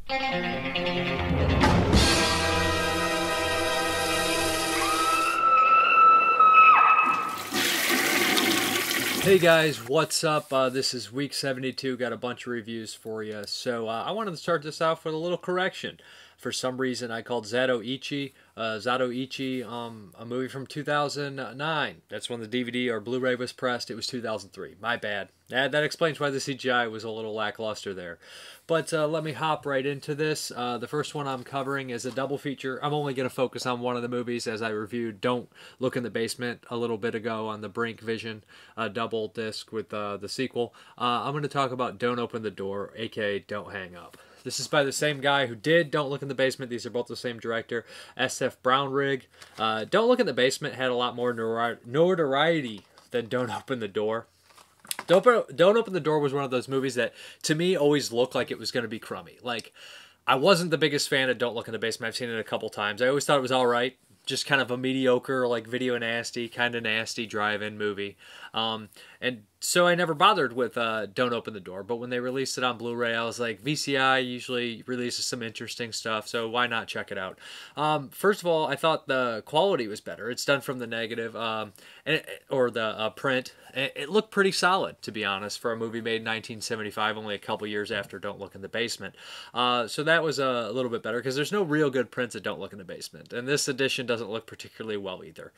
Hey guys, what's up? This is week 72. Got a bunch of reviews for you. So I wanted to start this off with a little correction. For some reason, I called Zatoichi, a movie from 2009. That's when the DVD or Blu-ray was pressed. It was 2003. My bad. That explains why the CGI was a little lackluster there. But let me hop right into this. The first one I'm covering is a double feature. I'm only going to focus on one of the movies, as I reviewed Don't Look in the Basement a little bit ago on the Brink Vision double disc with the sequel. I'm going to talk about Don't Open the Door, aka Don't Hang Up. This is by the same guy who did Don't Look in the Basement. These are both the same director, S.F. Brownrigg. Don't Look in the Basement had a lot more notoriety than Don't Open the Door. Don't Open the Door was one of those movies that, to me, always looked like it was going to be crummy. Like, I wasn't the biggest fan of Don't Look in the Basement. I've seen it a couple times. I always thought it was all right. Just kind of a mediocre, like, video nasty, kind of nasty drive-in movie. And so I never bothered with Don't Open the Door. But when they released it on Blu-ray, I was like, VCI usually releases some interesting stuff, so why not check it out? First of all, I thought the quality was better. It's done from the negative, or the print. It looked pretty solid, to be honest, for a movie made in 1975, only a couple years after Don't Look in the Basement. So that was a little bit better, because there's no real good prints that Don't Look in the Basement. And this edition doesn't look particularly well either.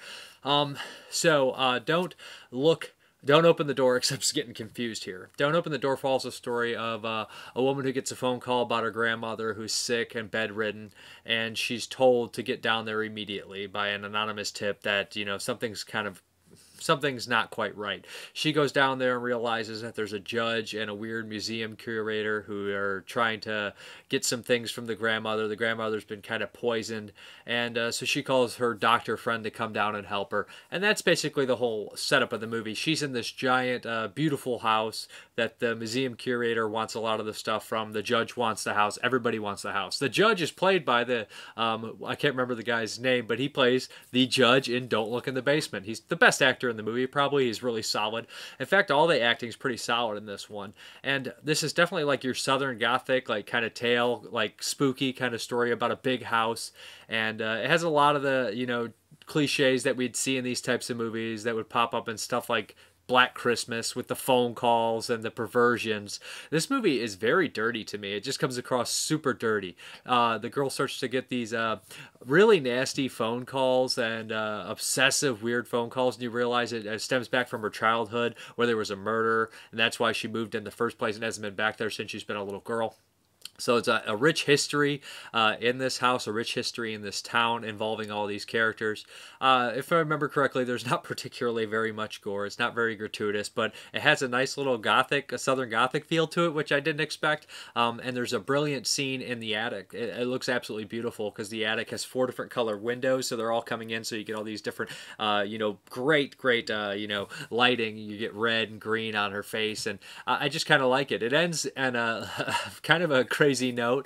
Don't Open the Door, except it's getting confused here. Don't Open the Door follows a story of a woman who gets a phone call about her grandmother who's sick and bedridden, and she's told to get down there immediately by an anonymous tip that, you know, something's not quite right. She goes down there and realizes that there's a judge and a weird museum curator who are trying to get some things from the grandmother. The grandmother's been kind of poisoned, and so she calls her doctor friend to come down and help her. And that's basically the whole setup of the movie. She's in this giant, beautiful house that the museum curator wants a lot of the stuff from. The judge wants the house. Everybody wants the house. The judge is played by I can't remember the guy's name, but he plays the judge in Don't Look in the Basement. He's the best actor in the movie, probably. He's really solid. In fact, all the acting is pretty solid in this one. And this is definitely like your Southern Gothic, like kind of tale, like spooky kind of story about a big house. And it has a lot of the, you know, cliches that we'd see in these types of movies that would pop up in stuff like Black Christmas with the phone calls and the perversions. This movie is very dirty to me. It just comes across super dirty. The girl starts to get these really nasty phone calls and obsessive weird phone calls, and you realize it stems back from her childhood where there was a murder, and that's why she moved in the first place and hasn't been back there since she's been a little girl. So it's a rich history in this house, a rich history in this town involving all these characters. If I remember correctly, there's not particularly very much gore. It's not very gratuitous, but it has a nice little Gothic, a Southern Gothic feel to it, which I didn't expect. And there's a brilliant scene in the attic. It looks absolutely beautiful because the attic has 4 different color windows, so they're all coming in, so you get all these different, great, you know, lighting. You get red and green on her face, and I just kind of like it. It ends in a kind of a crazy note.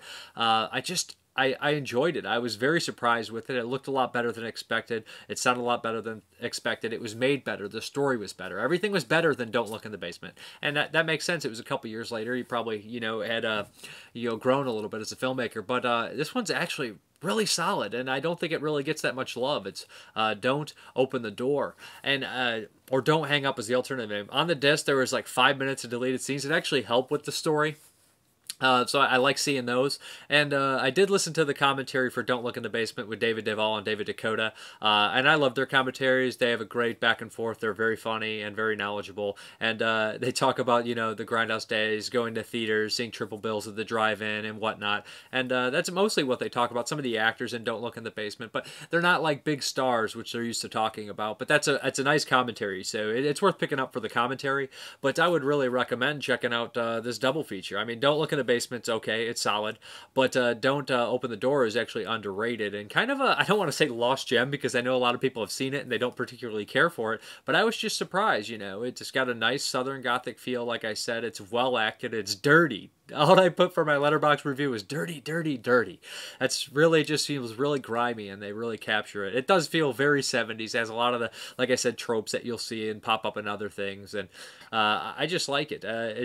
I enjoyed it. I was very surprised with it. It looked a lot better than expected. It sounded a lot better than expected. It was made better. The story was better. Everything was better than Don't Look in the Basement. And that makes sense. It was a couple years later. You probably, you know, had grown a little bit as a filmmaker. But this one's actually really solid, and I don't think it really gets that much love. It's Don't Open the Door, and or Don't Hang Up is the alternative name. On the disc, there was like 5 minutes of deleted scenes. It actually helped with the story. So I like seeing those. And I did listen to the commentary for Don't Look in the Basement with David Duvall and David Dakota. And I love their commentaries. They have a great back and forth. They're very funny and very knowledgeable. And they talk about, you know, the grindhouse days, going to theaters, seeing triple bills at the drive-in and whatnot. And that's mostly what they talk about. Some of the actors in Don't Look in the Basement. But they're not like big stars, which they're used to talking about. But it's a nice commentary. So it's worth picking up for the commentary. But I would really recommend checking out this double feature. I mean, Don't Look in the Basement's okay, it's solid, but Don't Open the Door is actually underrated and kind of I don't want to say lost gem because I know a lot of people have seen it and they don't particularly care for it, but I was just surprised, you know. It's got a nice Southern Gothic feel, like I said. It's well acted, it's dirty. All I put for my Letterboxd review is dirty, dirty, dirty. That's really just feels really grimy, and they really capture it. It does feel very 70s. It has a lot of the, like I said, tropes that you'll see and pop up in other things, and I just like it. It's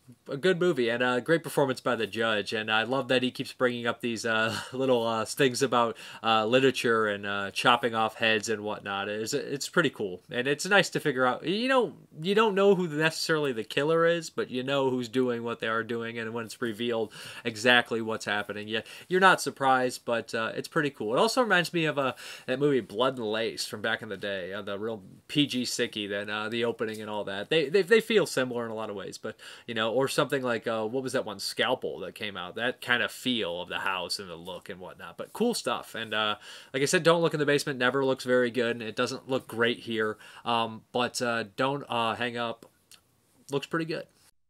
a good movie and a great performance by the judge. And I love that he keeps bringing up these little things about literature and chopping off heads and whatnot. It's pretty cool, and it's nice to figure out. You don't know who necessarily the killer is, but you know who's doing what they are doing, and when it's revealed exactly what's happening, you're not surprised, but it's pretty cool. It also reminds me of that movie Blood and Lace from back in the day, the real PG sicky, then the opening and all that. They feel similar in a lot of ways, but or something like what was that one, Scalpel, that came out? That kind of feel of the house and the look and whatnot. But cool stuff. And like I said, Don't Look in the Basement never looks very good, and it doesn't look great here. But Don't Hang Up looks pretty good.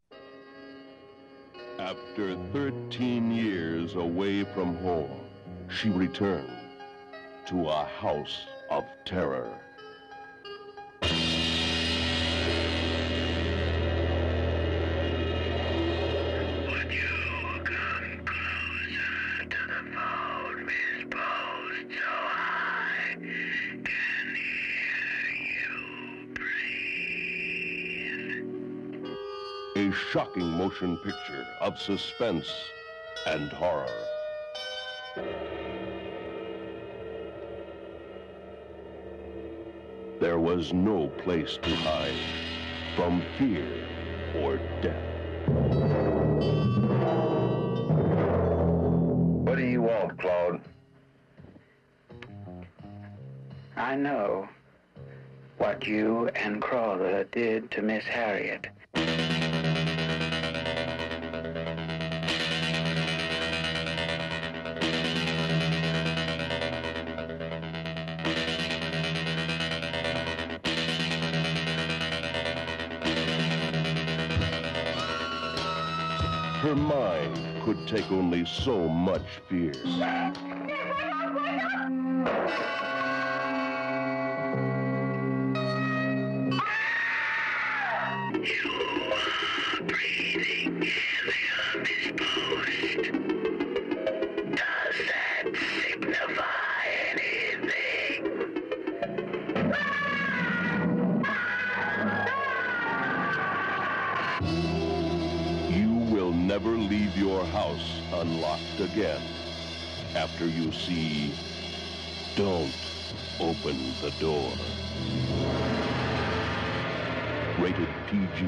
After 13 years away from home, she returned to a house of terror. A shocking motion picture of suspense and horror. There was no place to hide from fear or death. What do you want, Claude? I know what you and Crawler did to Miss Harriet. Her mind could take only so much fear. Never leave your house unlocked again after you see Don't Open the Door. Rated PG.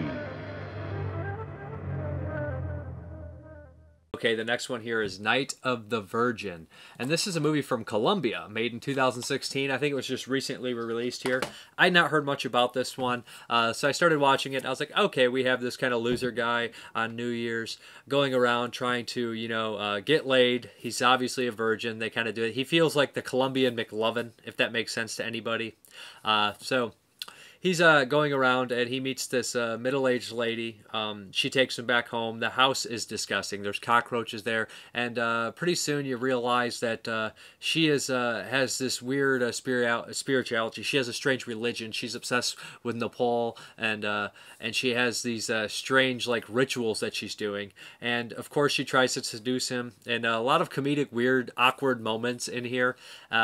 Okay, the next one here is Night of the Virgin. And this is a movie from Columbia, made in 2016. I think it was just recently released here. I had not heard much about this one, so I started watching it. I was like, okay, we have this kind of loser guy on New Year's going around trying to, get laid. He's obviously a virgin. They kind of do it. He feels like the Colombian McLovin, if that makes sense to anybody. So he's going around and he meets this middle-aged lady. She takes him back home. The house is disgusting. There's cockroaches there, and pretty soon you realize that she has this weird spirituality. She has a strange religion. She's obsessed with Nepal, and she has these strange rituals that she's doing. And of course, she tries to seduce him, and a lot of comedic, weird, awkward moments in here.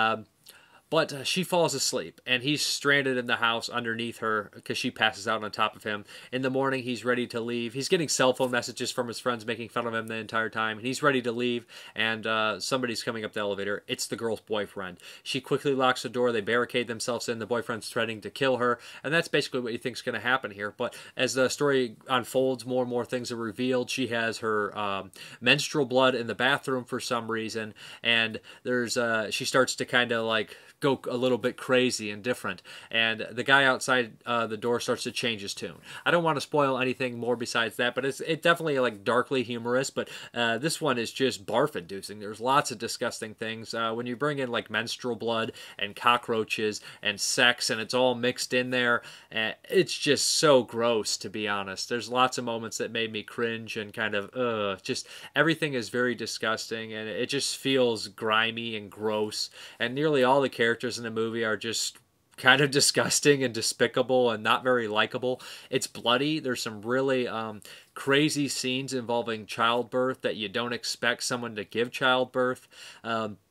But she falls asleep, and he's stranded in the house underneath her because she passes out on top of him. In the morning, he's ready to leave. He's getting cell phone messages from his friends making fun of him the entire time, and he's ready to leave, and somebody's coming up the elevator. It's the girl's boyfriend. She quickly locks the door. They barricade themselves in. The boyfriend's threatening to kill her, and that's basically what you think's going to happen here. But as the story unfolds, more and more things are revealed. She has her menstrual blood in the bathroom for some reason, and she starts to kind of go a little bit crazy and different, and the guy outside the door starts to change his tune. I don't want to spoil anything more besides that, but it's definitely darkly humorous, but this one is just barf-inducing. There's lots of disgusting things. When you bring in menstrual blood and cockroaches and sex, and it's all mixed in there, it's just so gross, to be honest. There's lots of moments that made me cringe and kind of, just everything is very disgusting, and it just feels grimy and gross, and nearly all the characters in the movie are just kind of disgusting and despicable and not very likable. It's bloody. There's some really crazy scenes involving childbirth that you don't expect someone to give childbirth.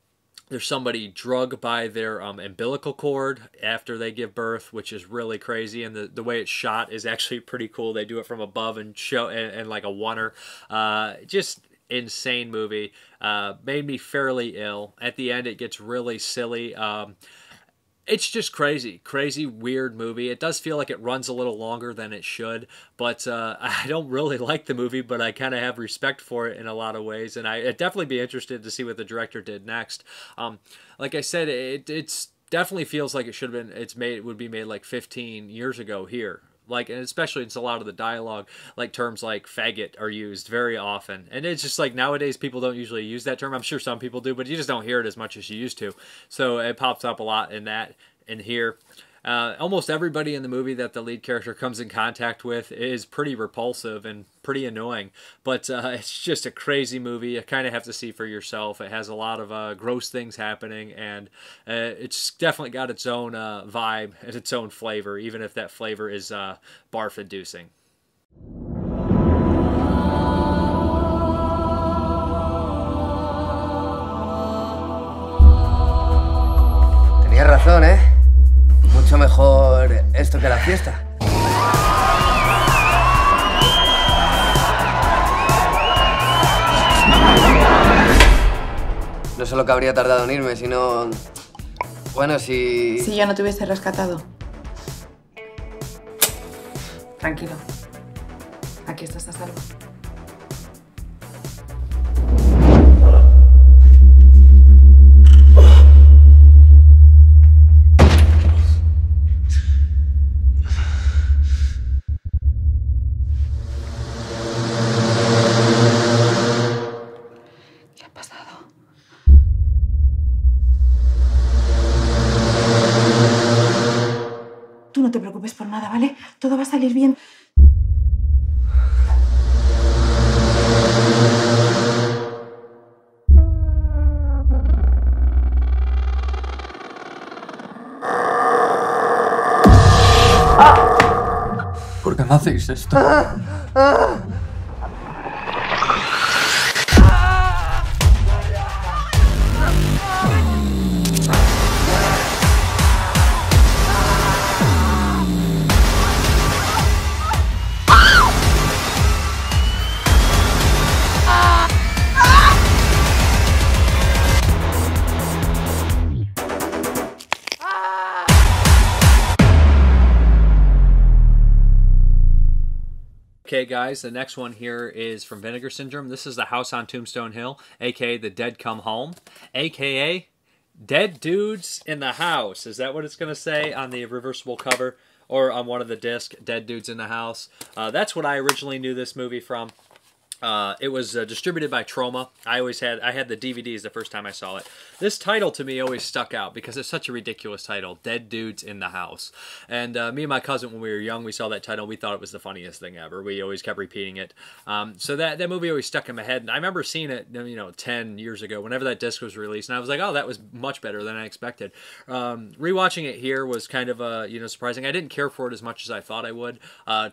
There's somebody drugged by their umbilical cord after they give birth, which is really crazy. And the way it's shot is actually pretty cool. They do it from above and show and like a oneer. Just insane movie. Made me fairly ill. At the end, it gets really silly. It's just crazy, weird movie. It does feel like it runs a little longer than it should, but I don't really like the movie, but I kind of have respect for it in a lot of ways, and I'd definitely be interested to see what the director did next. Like I said, it's definitely feels like it would be made like 15 years ago here. Like, and especially it's a lot of the dialogue, like terms like faggot are used very often. And it's just like nowadays people don't usually use that term. I'm sure some people do, but you just don't hear it as much as you used to. So it pops up a lot in here. Almost everybody in the movie that the lead character comes in contact with is pretty repulsive and pretty annoying. But it's just a crazy movie. You kind of have to see for yourself. It has a lot of gross things happening, and it's definitely got its own vibe and its own flavor, even if that flavor is barf-inducing. Tenías razón, ¿eh? Mucho mejor esto que la fiesta. No solo que habría tardado en irme, sino... Bueno, si... Si yo no te hubiese rescatado. Tranquilo. Aquí estás a salvo. Tú no te preocupes por nada, ¿vale? Todo va a salir bien. ¿Por qué me hacéis esto? Okay, guys, the next one here is from Vinegar Syndrome. This is The House on Tombstone Hill, a.k.a. The Dead Come Home, a.k.a. Dead Dudes in the House. Is that what it's going to say on the reversible cover or on one of the discs, Dead Dudes in the House? That's what I originally knew this movie from. It was distributed by Troma. I had the DVDs the first time I saw it. This title to me always stuck out because it's such a ridiculous title, Dead Dudes in the House. And me and my cousin, when we were young, we saw that title. We thought it was the funniest thing ever. We always kept repeating it. So that movie always stuck in my head. And I remember seeing it, 10 years ago, whenever that disc was released. And I was like, oh, that was much better than I expected. Rewatching it here was kind of, surprising. I didn't care for it as much as I thought I would.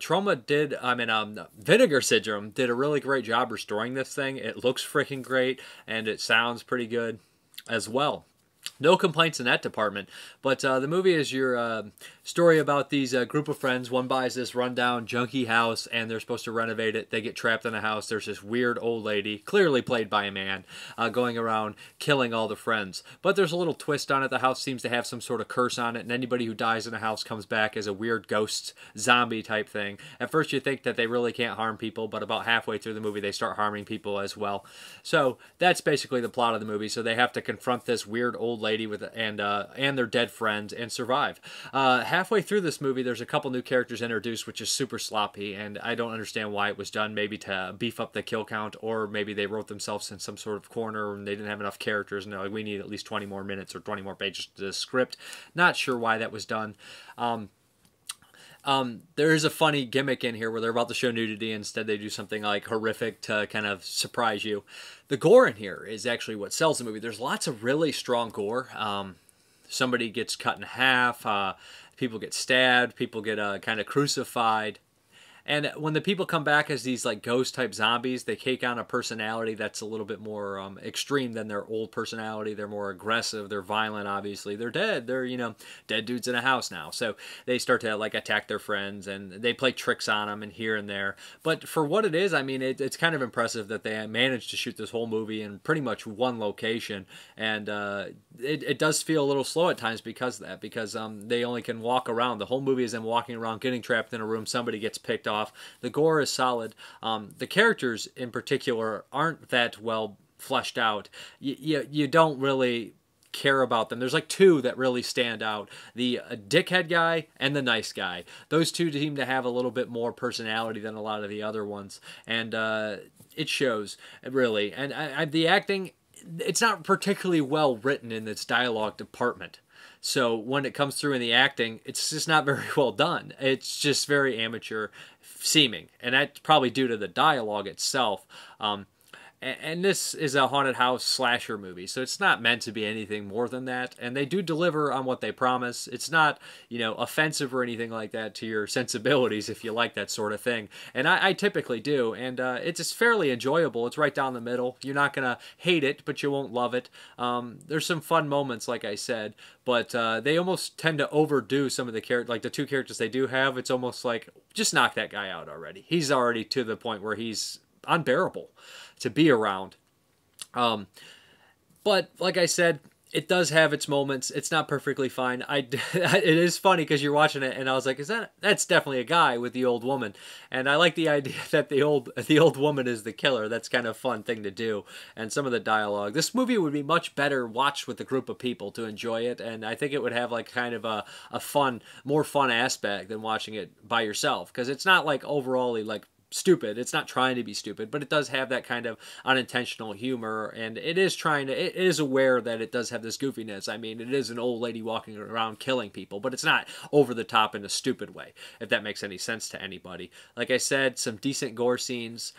Vinegar Syndrome did a really great job restoring this thing. It looks freaking great, and it sounds pretty good as well. No complaints in that department. But the movie is your story about these group of friends. One buys this rundown junky house, and they're supposed to renovate it. They get trapped in a house. There's this weird old lady, clearly played by a man, going around killing all the friends. But there's a little twist on it. The house seems to have some sort of curse on it, and anybody who dies in a house comes back as a weird ghost zombie type thing. At first you think that they really can't harm people, but about halfway through the movie they start harming people as well. So that's basically the plot of the movie. So they have to confront this weird old lady and their dead friends and survive. Halfway through this movie, there's a couple new characters introduced, which is super sloppy, and I don't understand why it was done. Maybe to beef up the kill count, or maybe they wrote themselves in some sort of corner and they didn't have enough characters, and they're like, we need at least 20 more minutes or 20 more pages to the script. Not sure why that was done. There is a funny gimmick in here where they're about to show nudity. Instead, they do something like horrific to kind of surprise you. The gore in here is actually what sells the movie. There's lots of really strong gore. Somebody gets cut in half. People get stabbed. People get kind of crucified. And when the people come back as these like ghost type zombies, they take on a personality that's a little bit more extreme than their old personality. They're more aggressive. They're violent. Obviously, they're dead. They're dead dudes in a house now. So they start to like attack their friends, and they play tricks on them and here and there. But for what it is, I mean, it's kind of impressive that they managed to shoot this whole movie in pretty much one location, and it does feel a little slow at times because of that. Because they only can walk around. The whole movie is them walking around, getting trapped in a room. Somebody gets picked off. The gore is solid. The characters in particular aren't that well fleshed out. You don't really care about them. There's like two that really stand out: the dickhead guy and the nice guy. Those two seem to have a little bit more personality than a lot of the other ones, and it shows really. And the acting, it's not particularly well written in its dialogue department. So when it comes through in the acting, it's just not very well done. It's just very amateur seeming, and that's probably due to the dialogue itself. And this is a haunted house slasher movie, so it's not meant to be anything more than that. And they do deliver on what they promise. It's not, offensive or anything like that to your sensibilities if you like that sort of thing. And I typically do. And it's just fairly enjoyable. It's right down the middle. You're not going to hate it, but you won't love it. There's some fun moments, like I said, but they almost tend to overdo some of the characters. Like the two characters they do have, it's almost like, just knock that guy out already. He's already to the point where he's unbearable to be around. But like I said, it does have its moments. It's not perfectly fine. It is funny because you're watching it and I was like, that's definitely a guy with the old woman. And I like the idea that the old woman is the killer. That's kind of a fun thing to do. And some of the dialogue. This movie would be much better watched with a group of people to enjoy it. And I think it would have like kind of a more fun aspect than watching it by yourself. Because it's not like overall like stupid. It's not trying to be stupid, but it does have that kind of unintentional humor, and it is aware that it does have this goofiness. I mean, it is an old lady walking around killing people, but it's not over the top in a stupid way, if that makes any sense to anybody. Like I said, some decent gore scenes,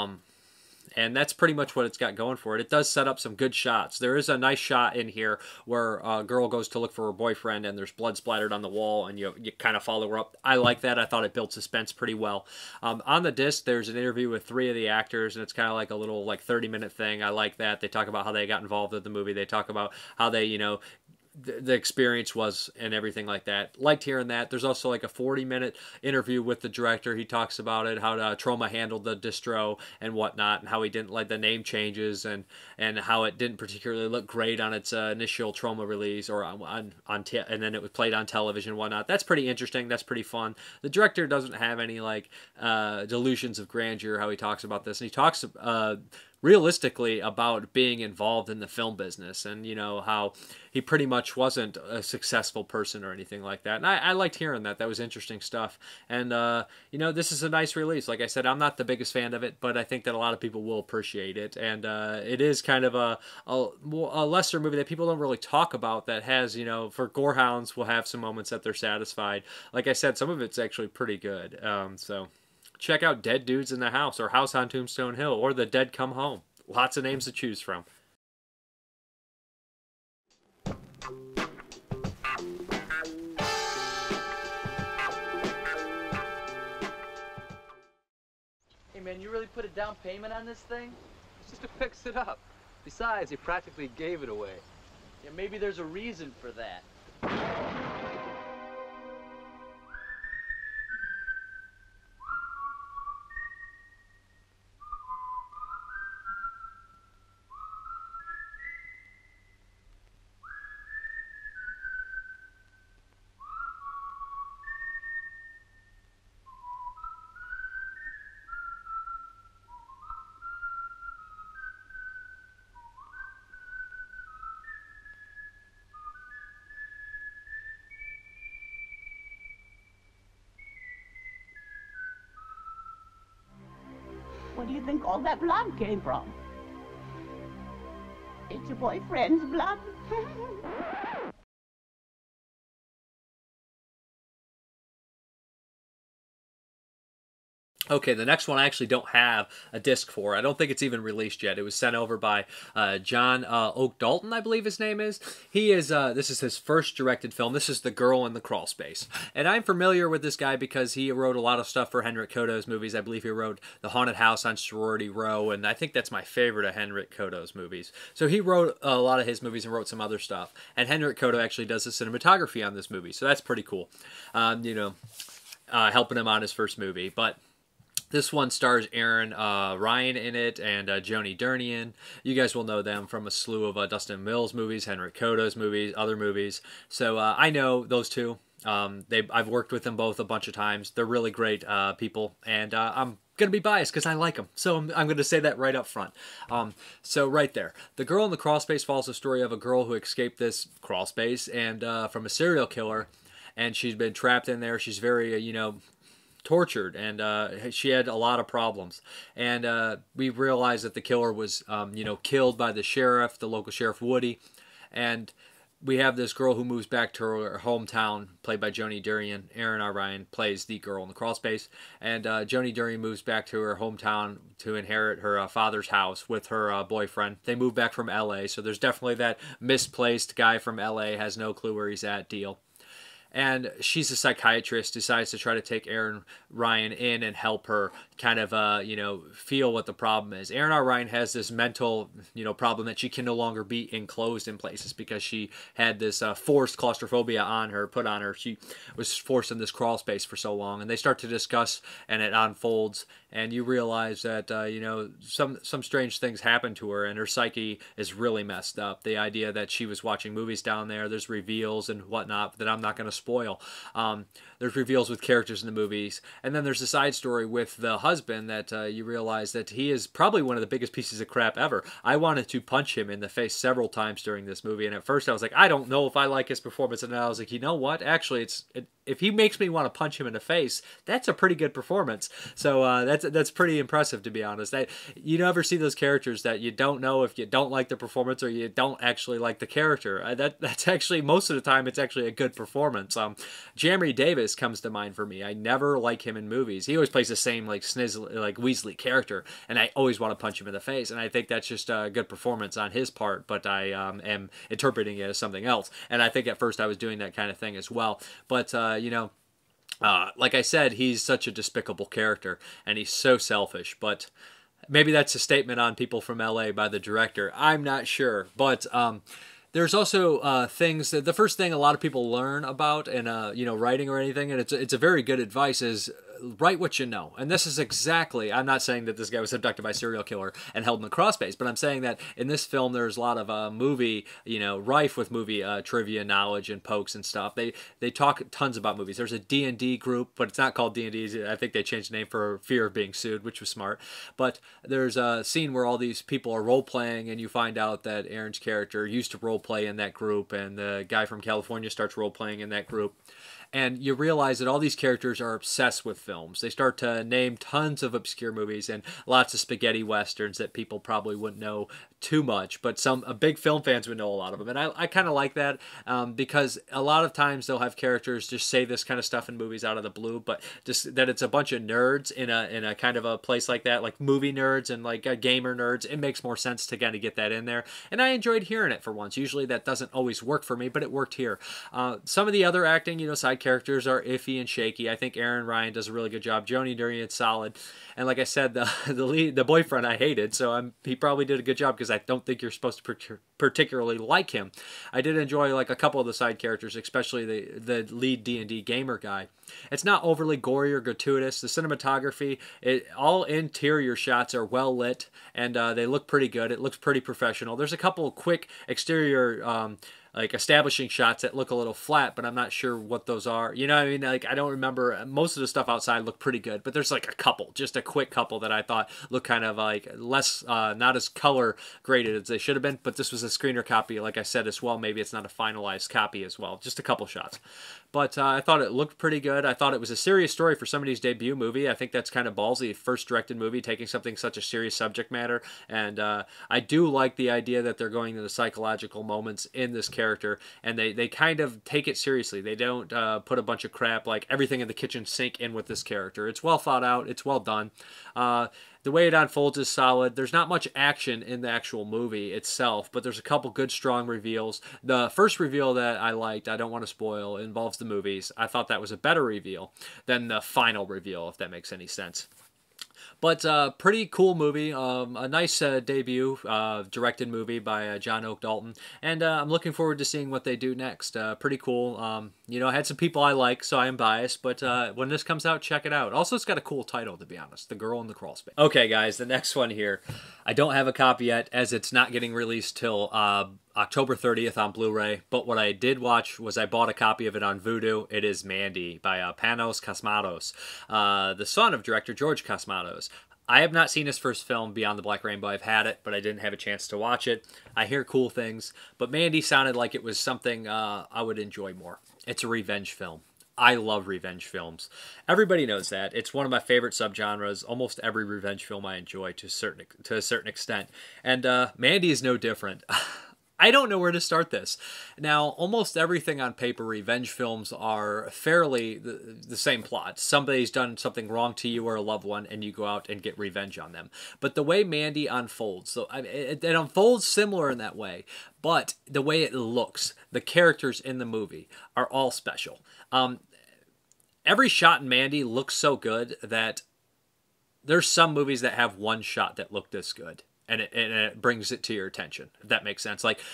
and that's pretty much what it's got going for it. It does set up some good shots. There is a nice shot in here where a girl goes to look for her boyfriend and there's blood splattered on the wall and you kind of follow her up. I like that. I thought it built suspense pretty well. On the disc, there's an interview with 3 of the actors, and it's kind of like a little 30-minute thing. I like that. They talk about how they got involved with the movie. They talk about how they, the experience was and everything like that. Liked hearing that. There's also like a 40-minute interview with the director. He talks about it, how Troma handled the distro and whatnot, and how he didn't like the name changes and how it didn't particularly look great on its initial Troma release or and then it was played on television and whatnot. That's pretty interesting. That's pretty fun. The director doesn't have any delusions of grandeur, how he talks about this, and he talks realistically about being involved in the film business and how he pretty much wasn't a successful person or anything like that. And I liked hearing that. That was interesting stuff. And this is a nice release. Like I said, I'm not the biggest fan of it, but I think that a lot of people will appreciate it. And it is kind of a lesser movie that people don't really talk about, that has, for gorehounds, will have some moments that they're satisfied. Like I said, some of it's actually pretty good. So check out Dead Dudes in the House, or House on Tombstone Hill, or The Dead Come Home. Lots of names to choose from. Hey man, you really put a down payment on this thing? It's just to fix it up. Besides, you practically gave it away. Yeah, maybe there's a reason for that. Where do you think all that blood came from? It's your boyfriend's blood. Okay, the next one I actually don't have a disc for. I don't think it's even released yet. It was sent over by John Oak Dalton, I believe his name is. He is, this is his first directed film. This is The Girl in the Crawl Space. And I'm familiar with this guy because he wrote a lot of stuff for Henrik Koto's movies. I believe he wrote The Haunted House on Sorority Row, and I think that's my favorite of Henrik Koto's movies. So he wrote a lot of his movies and wrote some other stuff. And Henrik Koto actually does the cinematography on this movie, so that's pretty cool. Helping him on his first movie. But this one stars Aaron Ryan in it and Joni Durnian. You guys will know them from a slew of Dustin Mills movies, Henrik Koto's movies, other movies. So I know those two. I've worked with them both a bunch of times. They're really great people, and I'm going to be biased because I like them. So I'm going to say that right up front. So right there. The Girl in the Crawl Space follows the story of a girl who escaped this crawl space and from a serial killer, and she's been trapped in there. She's very, tortured, and she had a lot of problems. And we realized that the killer was, killed by the sheriff, the local sheriff Woody. And we have this girl who moves back to her hometown, played by Joni Durnian. Aaron R. Ryan plays the girl in the crawl space. And Joni Durnian moves back to her hometown to inherit her father's house with her boyfriend. They move back from L.A., so there's definitely that misplaced guy from L.A. has no clue where he's at deal. And she's a psychiatrist, decides to try to take Aaron Ryan in and help her kind of, feel what the problem is. Aaron R. Ryan has this mental, problem that she can no longer be enclosed in places because she had this forced claustrophobia put on her. She was forced in this crawl space for so long. And they start to discuss, and it unfolds. And you realize that, some strange things happen to her, and her psyche is really messed up. The idea that she was watching movies down there, there's reveals and whatnot that I'm not going to spoil. There's reveals with characters in the movies. And then there's a side story with the husband that you realize that he is probably one of the biggest pieces of crap ever. I wanted to punch him in the face several times during this movie, and at first I was like, I don't know if I like his performance, and then I was like, you know what? Actually, if he makes me want to punch him in the face, that's a pretty good performance. So that's pretty impressive, to be honest. You never see those characters that you don't know if you don't like the performance or you don't actually like the character. That's actually, most of the time, it's actually a good performance. Jamie Davis comes to mind for me. I never like him in movies. He always plays the same Weasley character, and I always want to punch him in the face. And I think that's just a good performance on his part, but I am interpreting it as something else. And I think at first I was doing that kind of thing as well. But like I said, he's such a despicable character, and he's so selfish. But maybe that's a statement on People from L.A. by the director. I'm not sure. But there's also things that the first thing a lot of people learn about in writing or anything, and it's a very good advice, is write what you know. And this is exactly, I'm not saying that this guy was abducted by a serial killer and held in the crawl space, but I'm saying that in this film there's a lot of movie, rife with movie trivia knowledge and pokes and stuff. They talk tons about movies. There's a D&D group, but it's not called D&D. I think they changed the name for fear of being sued, which was smart. But there's a scene where all these people are role-playing, and you find out that Aaron's character used to role-play in that group, and the guy from California starts role-playing in that group. And you realize that all these characters are obsessed with films. They start to name tons of obscure movies and lots of spaghetti westerns that people probably wouldn't know too much, but big film fans would know a lot of them. And I kind of like that because a lot of times they'll have characters just say this kind of stuff in movies out of the blue, but just that it's a bunch of nerds in a kind of a place like that, like movie nerds and like gamer nerds. It makes more sense to kind of get that in there. And I enjoyed hearing it for once. Usually that doesn't always work for me, but it worked here. Some of the other acting, side characters are iffy and shaky. I think Aaron Ryan does a really good job. Joni Durnian's solid. And like I said, the boyfriend I hated, so he probably did a good job because I don't think you're supposed to particularly like him. I did enjoy like a couple of the side characters, especially the lead D&D gamer guy. It's not overly gory or gratuitous. The cinematography, all interior shots are well lit, and they look pretty good. It looks pretty professional. There's a couple of quick exterior establishing shots that look a little flat, but I'm not sure what those are. You know what I mean? Like, I don't remember. Most of the stuff outside looked pretty good, but there's like a couple, just a quick couple that I thought looked kind of like less, not as color graded as they should have been, but this was a screener copy, like I said as well. Maybe it's not a finalized copy as well. Just a couple shots. But I thought it looked pretty good. I thought it was a serious story for somebody's debut movie. I think that's kind of ballsy, first directed movie, taking something such a serious subject matter. And I do like the idea that they're going to the psychological moments in this character, and they kind of take it seriously. They don't put a bunch of crap like everything in the kitchen sink in with this character. It's well thought out. It's well done. The way it unfolds is solid. There's not much action in the actual movie itself, but there's a couple good, strong reveals. The first reveal that I liked, I don't want to spoil, involves the movies. I thought that was a better reveal than the final reveal, if that makes any sense. But pretty cool movie, a nice debut, directed movie by John Oak Dalton, and I'm looking forward to seeing what they do next. Pretty cool. I had some people I like, so I am biased, but when this comes out, check it out. Also, it's got a cool title, to be honest, The Girl in the Crawl Space. Okay, guys, the next one here. I don't have a copy yet, as it's not getting released till October 30th on Blu-ray, but what I did watch was I bought a copy of it on Vudu. It is Mandy by Panos Cosmatos, the son of director George Cosmatos. I have not seen his first film, Beyond the Black Rainbow. I've had it, but I didn't have a chance to watch it. I hear cool things, but Mandy sounded like it was something I would enjoy more. It's a revenge film. I love revenge films. Everybody knows that. It's one of my favorite subgenres. Almost every revenge film I enjoy to a certain extent. And Mandy is no different. I don't know where to start this. Now, almost everything on paper, revenge films are fairly the same plot. Somebody's done something wrong to you or a loved one, and you go out and get revenge on them. But the way Mandy unfolds, so it unfolds similar in that way, but the way it looks, the characters in the movie are all special. Every shot in Mandy looks so good that there's some movies that have one shot that look this good. And it brings it to your attention, if that makes sense. Like,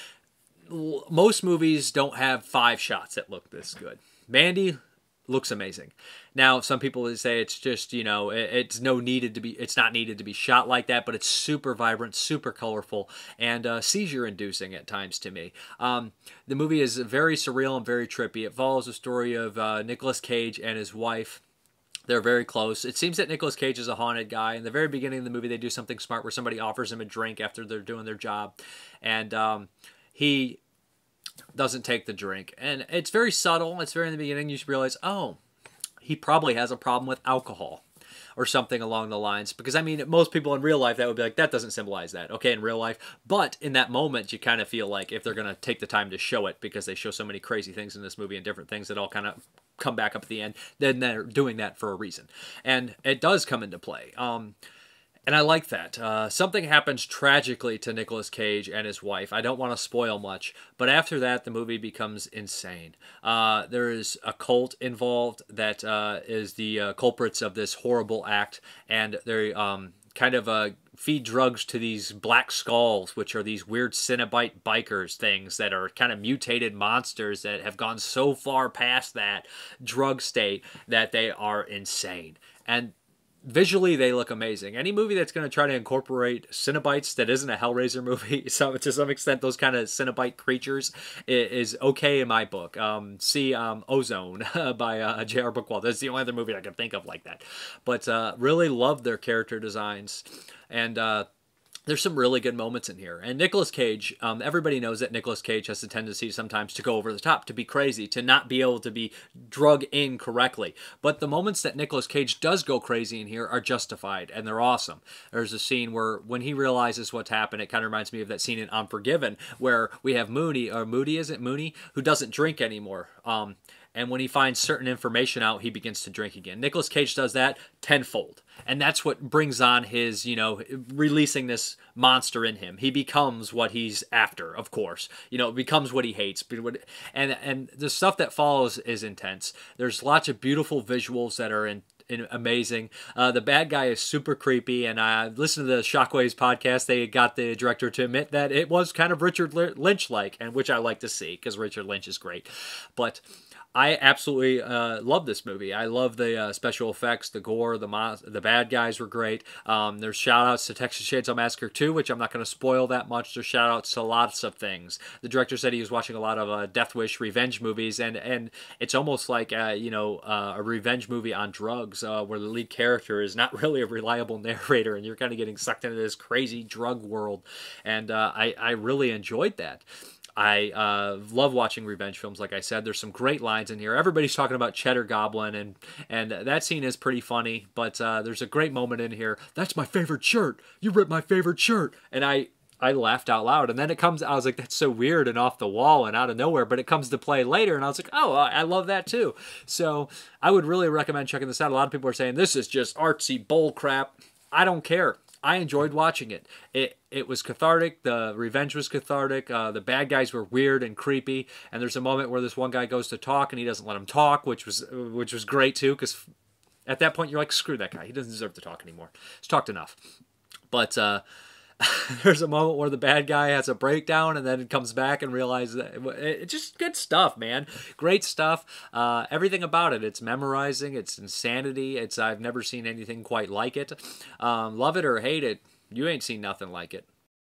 most movies don't have 5 shots that look this good. Mandy looks amazing. Now, some people would say it's just, it's not needed to be shot like that, but it's super vibrant, super colorful, and seizure-inducing at times to me. The movie is very surreal and very trippy. It follows the story of Nicolas Cage and his wife. They're very close. It seems that Nicolas Cage is a haunted guy. In the very beginning of the movie, they do something smart where somebody offers him a drink after they're doing their job. And he doesn't take the drink. And it's very subtle. It's very in the beginning. You realize, oh, he probably has a problem with alcohol or something along the lines. Because, I mean, most people in real life, that would be like, that doesn't symbolize that, okay, in real life. But in that moment, you kind of feel like if they're going to take the time to show it, because they show so many crazy things in this movie and different things that all kind of come back up at the end, then they're doing that for a reason. And it does come into play. And I like that. Something happens tragically to Nicolas Cage and his wife. I don't want to spoil much, but after that, the movie becomes insane. There is a cult involved that is the culprits of this horrible act, and they kind of feed drugs to these black skulls, which are these weird Cenobite bikers things that are kind of mutated monsters that have gone so far past that drug state that they are insane. And visually, they look amazing. Any movie that's going to try to incorporate Cenobites that isn't a Hellraiser movie, to some extent, those kind of Cenobite creatures, is okay in my book. See Ozone by J.R. Bookwell. That's the only other movie I can think of like that. But really love their character designs. And there's some really good moments in here. And Nicolas Cage, everybody knows that Nicolas Cage has a tendency sometimes to go over the top, to be crazy, to not be able to be drug in correctly. But the moments that Nicolas Cage does go crazy in here are justified, and they're awesome. There's a scene where when he realizes what's happened, it kind of reminds me of that scene in Unforgiven, where we have Mooney, who doesn't drink anymore. And when he finds certain information out, he begins to drink again. Nicolas Cage does that tenfold. And that's what brings on his, releasing this monster in him. He becomes what he's after, of course. Becomes what he hates. And the stuff that follows is intense. There's lots of beautiful visuals that are amazing. The bad guy is super creepy, and I listened to the Shockwaves podcast. They got the director to admit that it was kind of Richard Lynch-like, and which I like to see, because Richard Lynch is great. But I absolutely love this movie. I love the special effects, the gore, the bad guys were great. There's shout-outs to Texas Chainsaw Massacre 2, which I'm not going to spoil that much. There's shout-outs to lots of things. The director said he was watching a lot of Death Wish revenge movies, and it's almost like a revenge movie on drugs, where the lead character is not really a reliable narrator, and you're kind of getting sucked into this crazy drug world. And I really enjoyed that. I love watching revenge films, like I said. There's some great lines in here. Everybody's talking about Cheddar Goblin, and that scene is pretty funny, but there's a great moment in here. That's my favorite shirt. You ripped my favorite shirt. And I laughed out loud. And then it comes, I was like, that's so weird and off the wall and out of nowhere, but it comes to play later. And I was like, oh, I love that too. So I would really recommend checking this out. A lot of people are saying this is just artsy bull crap. I don't care. I enjoyed watching it. It was cathartic. The revenge was cathartic. The bad guys were weird and creepy. And there's a moment where this one guy goes to talk and he doesn't let him talk, which was great too, because at that point you're like, screw that guy. He doesn't deserve to talk anymore. He's talked enough. But there's a moment where the bad guy has a breakdown and then comes back and realizes that it's just good stuff, man. Great stuff. Everything about it. It's memorizing. It's insanity. I've never seen anything quite like it. Love it or hate it, you ain't seen nothing like it.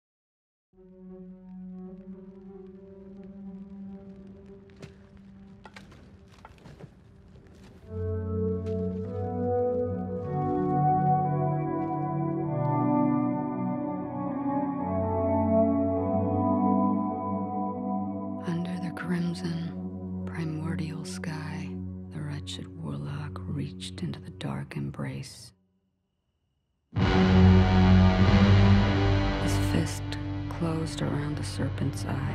Primordial sky, the wretched warlock reached into the dark embrace. His fist closed around the serpent's eye.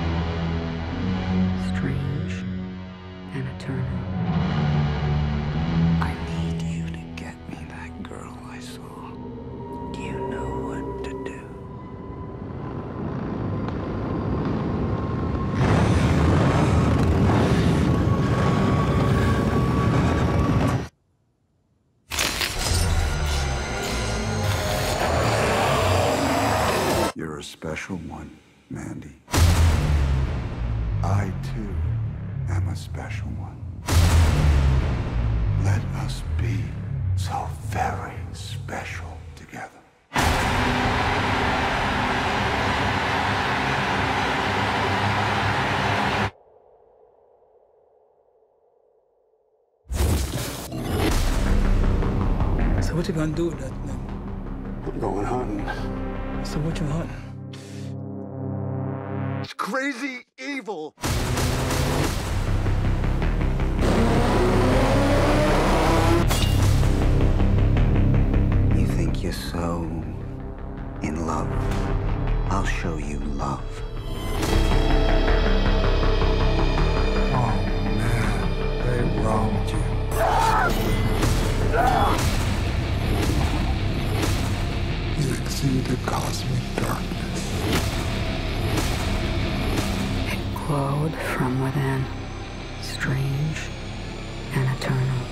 Strange and eternal. I need you to get me that girl I saw. Do you know what to do? You're a special one, Mandy. I, too, am a special one. Let us be so very special together. So what you gonna do with that thing? I'm going hunting. So what you hunting? It's crazy evil. You think you're so in love? I'll show you love. Oh, man. They wronged you. You exceed the cosmic darkness. It glowed from within, strange and eternal.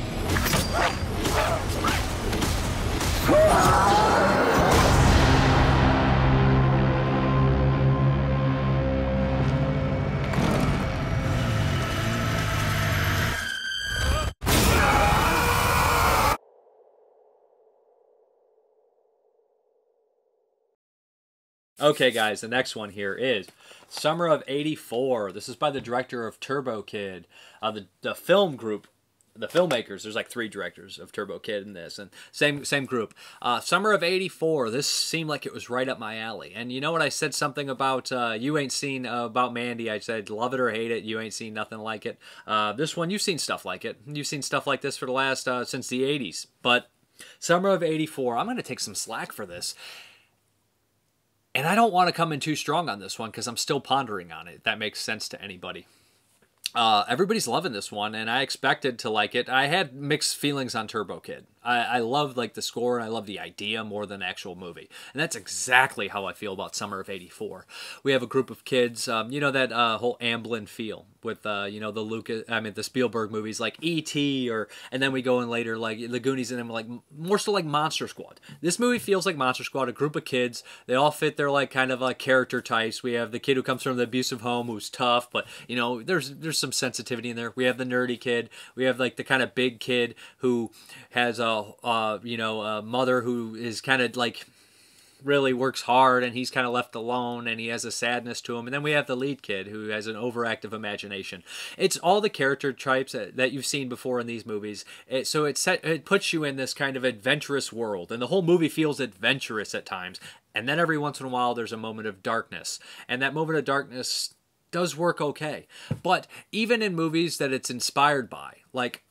Okay, guys, the next one here is Summer of '84. This is by the director of Turbo Kid. The film group, the filmmakers, there's like 3 directors of Turbo Kid in this, and same group. Summer of '84, this seemed like it was right up my alley. And you know what, I said something about, you ain't seen, about Mandy, I said, love it or hate it, you ain't seen nothing like it. This one, you've seen stuff like it. You've seen stuff like this for the last, since the 80s. But Summer of '84, I'm going to take some slack for this. And I don't want to come in too strong on this one because I'm still pondering on it, if that makes sense to anybody. Everybody's loving this one, and I expected to like it. I had mixed feelings on Turbo Kid. I love like the score, and I love the idea more than the actual movie. And that's exactly how I feel about Summer of '84. We have a group of kids, you know, that whole Amblin feel with, you know, the Spielberg movies like E.T. and then we go in later like the Goonies, and then like more so like Monster Squad. This movie feels like Monster Squad, a group of kids. They all fit their like kind of like character types. We have the kid who comes from the abusive home who's tough, but you know, there's some sensitivity in there. We have the nerdy kid. We have like the kind of big kid who has a mother who is kind of like really works hard, and he's kind of left alone, and he has a sadness to him. And then we have the lead kid who has an overactive imagination. It's all the character types that you've seen before in these movies. So it puts you in this kind of adventurous world, and the whole movie feels adventurous at times. And then every once in a while there's a moment of darkness, and that moment of darkness does work okay. But even in movies that it's inspired by, like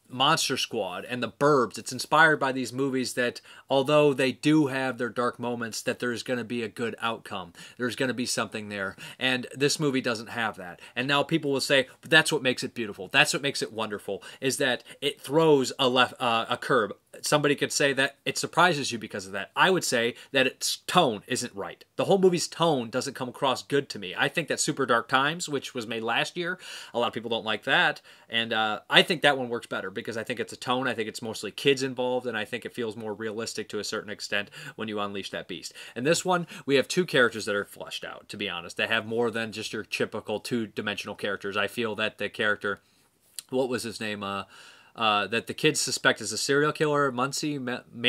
Monster Squad and The Burbs. It's inspired by these movies that, although they do have their dark moments, that there's going to be a good outcome. There's going to be something there. And this movie doesn't have that. And now people will say, but that's what makes it beautiful. That's what makes it wonderful, is that it throws a curb. Somebody could say that it surprises you because of that. I would say that its tone isn't right. The whole movie's tone doesn't come across good to me. I think that Super Dark Times, which was made last year, a lot of people don't like that. And I think that one works better because I think it's a tone. I think it's mostly kids involved, and I think it feels more realistic to a certain extent when you unleash that beast. In this one, we have two characters that are fleshed out, to be honest. They have more than just your typical two-dimensional characters. I feel that the character, what was his name? That the kids suspect is a serial killer, Mancy,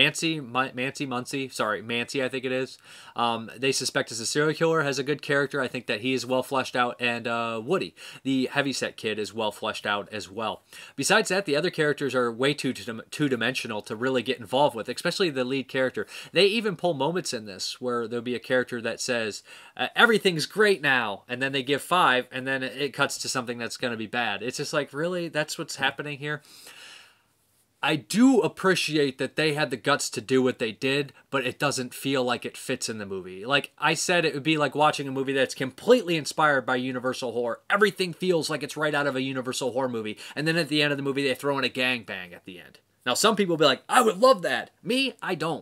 I think it is. They suspect is a serial killer, has a good character. I think that he is well fleshed out, and Woody, the heavyset kid, is well fleshed out as well. Besides that, the other characters are way too two-dimensional to really get involved with, especially the lead character. They even pull moments in this where there'll be a character that says, everything's great now, and then they give 5, and then it cuts to something that's going to be bad. It's just like, really? That's what's happening here? I do appreciate that they had the guts to do what they did, but it doesn't feel like it fits in the movie. Like I said, it would be like watching a movie that's completely inspired by Universal Horror. Everything feels like it's right out of a Universal Horror movie. And then at the end of the movie, they throw in a gangbang at the end. Now, some people will be like, I would love that. Me, I don't.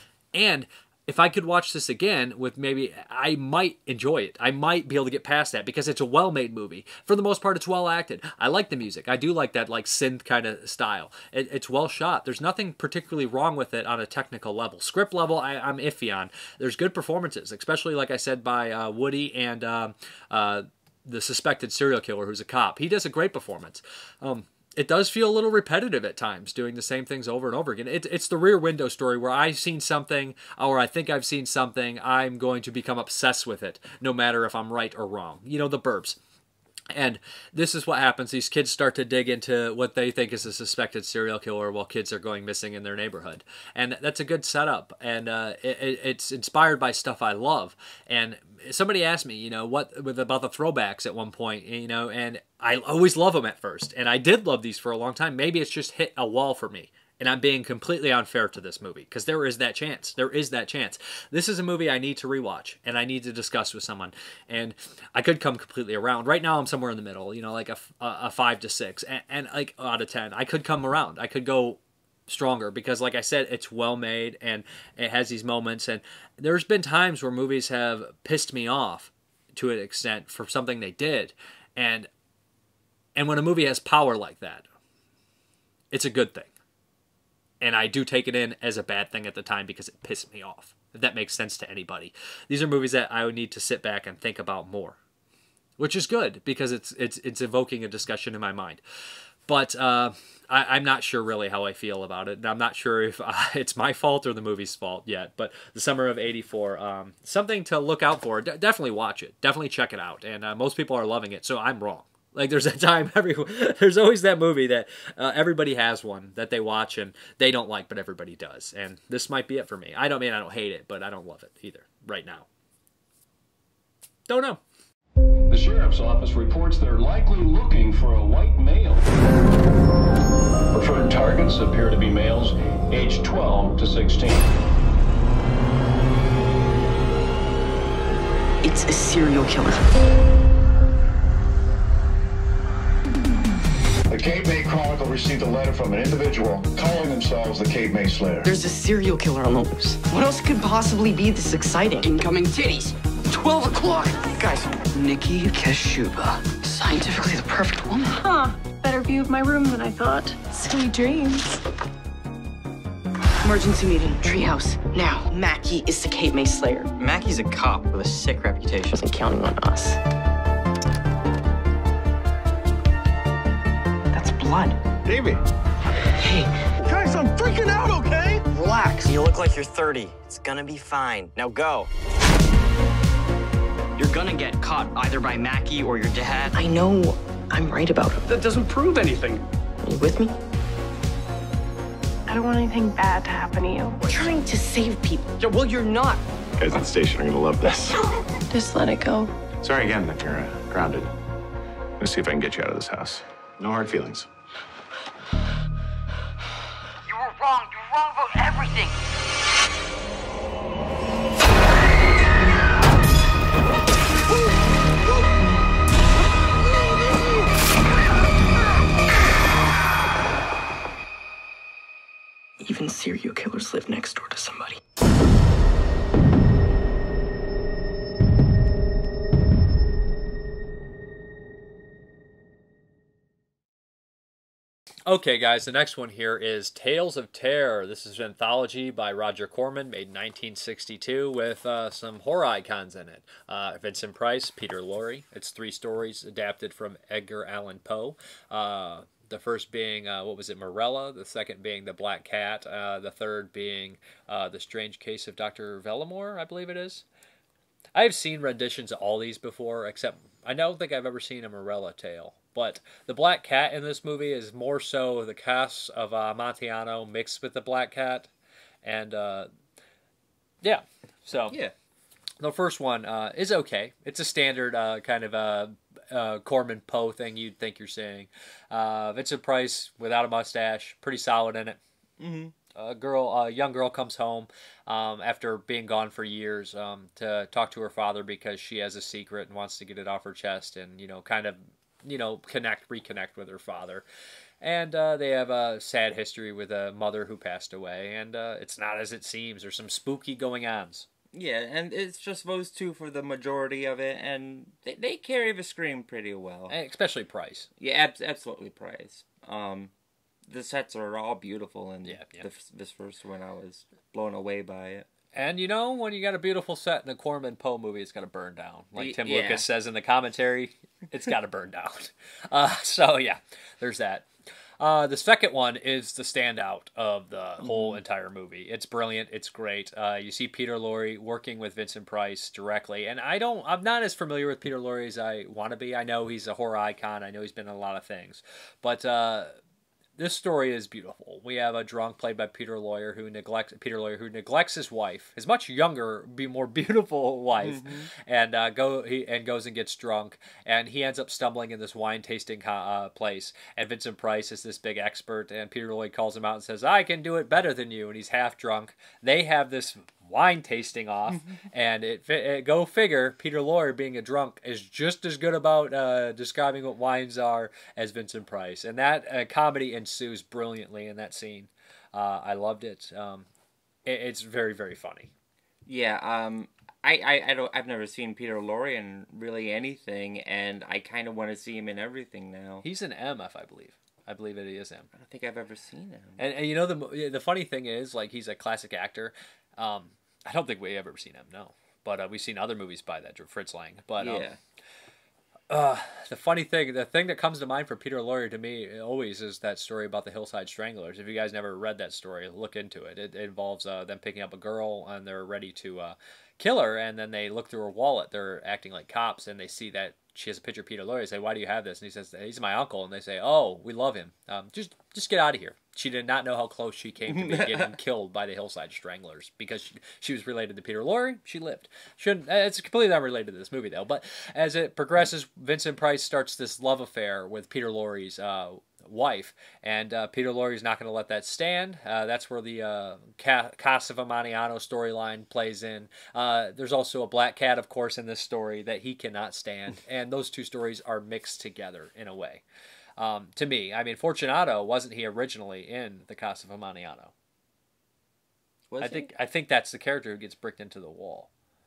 And if I could watch this again with maybe, I might enjoy it. I might be able to get past that because it's a well-made movie. For the most part, it's well acted. I like the music. I do like that like synth kind of style. It's well shot. There's nothing particularly wrong with it on a technical level. Script level, I'm iffy on. There's good performances, especially like I said by Woody and the suspected serial killer who's a cop. He does a great performance. It does feel a little repetitive at times, doing the same things over and over again. It's the Rear Window story where I've seen something, or I think I've seen something, I'm going to become obsessed with it, no matter if I'm right or wrong. You know, The Burbs. And this is what happens. These kids start to dig into what they think is a suspected serial killer while kids are going missing in their neighborhood. And that's a good setup. And it's inspired by stuff I love. And somebody asked me, you know, what about the throwbacks at one point, you know, and I always love them at first. And I did love these for a long time. Maybe it's just hit a wall for me. And I'm being completely unfair to this movie because there is that chance. There is that chance. This is a movie I need to rewatch and I need to discuss with someone. And I could come completely around. Right now I'm somewhere in the middle, you know, like a 5 to 6 and like out of 10. I could come around. I could go stronger because like I said, it's well made and it has these moments. And there's been times where movies have pissed me off to an extent for something they did. And when a movie has power like that, it's a good thing. And I do take it in as a bad thing at the time because it pissed me off. If that makes sense to anybody. These are movies that I would need to sit back and think about more. Which is good because it's evoking a discussion in my mind. But I'm not sure really how I feel about it. And I'm not sure if it's my fault or the movie's fault yet. But The Summer of '84, something to look out for. Definitely watch it. Definitely check it out. And most people are loving it, so I'm wrong. Like, there's that time, there's always that movie that everybody has one that they watch and they don't like, but everybody does. And this might be it for me. I don't hate it, but I don't love it either right now. Don't know. The sheriff's office reports they're likely looking for a white male. Preferred targets appear to be males aged 12 to 16. It's a serial killer. The Cape May Chronicle received a letter from an individual calling themselves the Cape May Slayer. There's a serial killer on the loose. What else could possibly be this exciting? Incoming titties. 12 o'clock. Guys, Nikki Kashuba. Scientifically the perfect woman. Huh. Better view of my room than I thought. Sweet dreams. Emergency meeting. Treehouse. Now. Mackie is the Cape May Slayer. Mackie's a cop with a sick reputation. Wasn't counting on us. Blood. Davey. Hey. Guys, I'm freaking out, okay? Relax. You look like you're 30. It's gonna be fine. Now go. You're gonna get caught either by Mackie or your dad. I know I'm right about him. That doesn't prove anything. Are you with me? I don't want anything bad to happen to you. We're trying to save people. Yeah, well, you're not. Guys at the station are gonna love this. Just let it go. Sorry again that you're grounded. Let's see if I can get you out of this house. No hard feelings. wrong. You're wrong about everything. Even serial killers live next door to somebody. Okay, guys, the next one here is Tales of Terror. This is an anthology by Roger Corman, made in 1962, with some horror icons in it. Vincent Price, Peter Lorre. It's 3 stories adapted from Edgar Allan Poe. The first being, Morella. The second being The Black Cat. The third being The Strange Case of Dr. Vellamore, I believe it is. I've seen renditions of all these before, except I don't think I've ever seen a Morella tale. But the Black Cat in this movie is more so the cast of Montiano mixed with the Black Cat. And, yeah. So, yeah. The first one is okay. It's a standard kind of Corman Poe thing you'd think you're seeing. Vincent Price without a mustache, pretty solid in it. Mm-hmm. A young girl comes home after being gone for years to talk to her father because she has a secret and wants to get it off her chest and, reconnect with her father. And they have a sad history with a mother who passed away, and it's not as it seems. There's some spooky going-ons. Yeah, and it's just those two for the majority of it, and they carry the screen pretty well. Especially Price. Yeah, absolutely Price. The sets are all beautiful, and this first one I was blown away by it. And when you got a beautiful set in a Corman Poe movie, it's got to burn down. Like Tim Lucas says in the commentary, it's got to burn down. So, yeah, there's that. The second one is the standout of the whole entire movie. It's brilliant. It's great. You see Peter Lorre working with Vincent Price directly. And I'm not as familiar with Peter Lorre as I want to be. I know he's a horror icon. I know he's been in a lot of things. But this story is beautiful. We have a drunk played by Peter Lorre who neglects his wife, his much younger, more beautiful wife, and goes and gets drunk, and he ends up stumbling in this wine tasting place. And Vincent Price is this big expert, and Peter Lorre calls him out and says, "I can do it better than you," and he's half drunk. They have this wine tasting off, and go figure, Peter Lorre, being a drunk, is just as good about describing what wines are as Vincent Price, and that comedy ensues brilliantly in that scene. I loved it. It's very, very funny. Yeah, I've never seen Peter Lorre in really anything, and I kind of want to see him in everything now. He's an MF, I believe. I believe it is him. I don't think I've ever seen him. And the funny thing is, like, he's a classic actor. I don't think we've ever seen him, no. But we've seen other movies by that, Fritz Lang. But the funny thing, the thing that comes to mind for Peter Lorre to me always is that story about the Hillside Stranglers. If you guys never read that story, look into it. It involves them picking up a girl, and they're ready to kill her, and then they look through her wallet. They're acting like cops, and they see that she has a picture of Peter Lorre. They say, "Why do you have this?" And he says, "He's my uncle." And they say, "Oh, we love him. Just get out of here." She did not know how close she came to being getting killed by the Hillside Stranglers because she was related to Peter Lorre. She lived. It's completely unrelated to this movie, though. But as it progresses, Vincent Price starts this love affair with Peter Lorre's wife, and Peter Lorre's not going to let that stand. That's where the Casa Vamaniano storyline plays in. There's also a Black Cat, of course, in this story that he cannot stand, and those two stories are mixed together in a way. To me, I mean, Fortunato, wasn't he originally in the Casa Vamaniano? I think that's the character who gets bricked into the wall.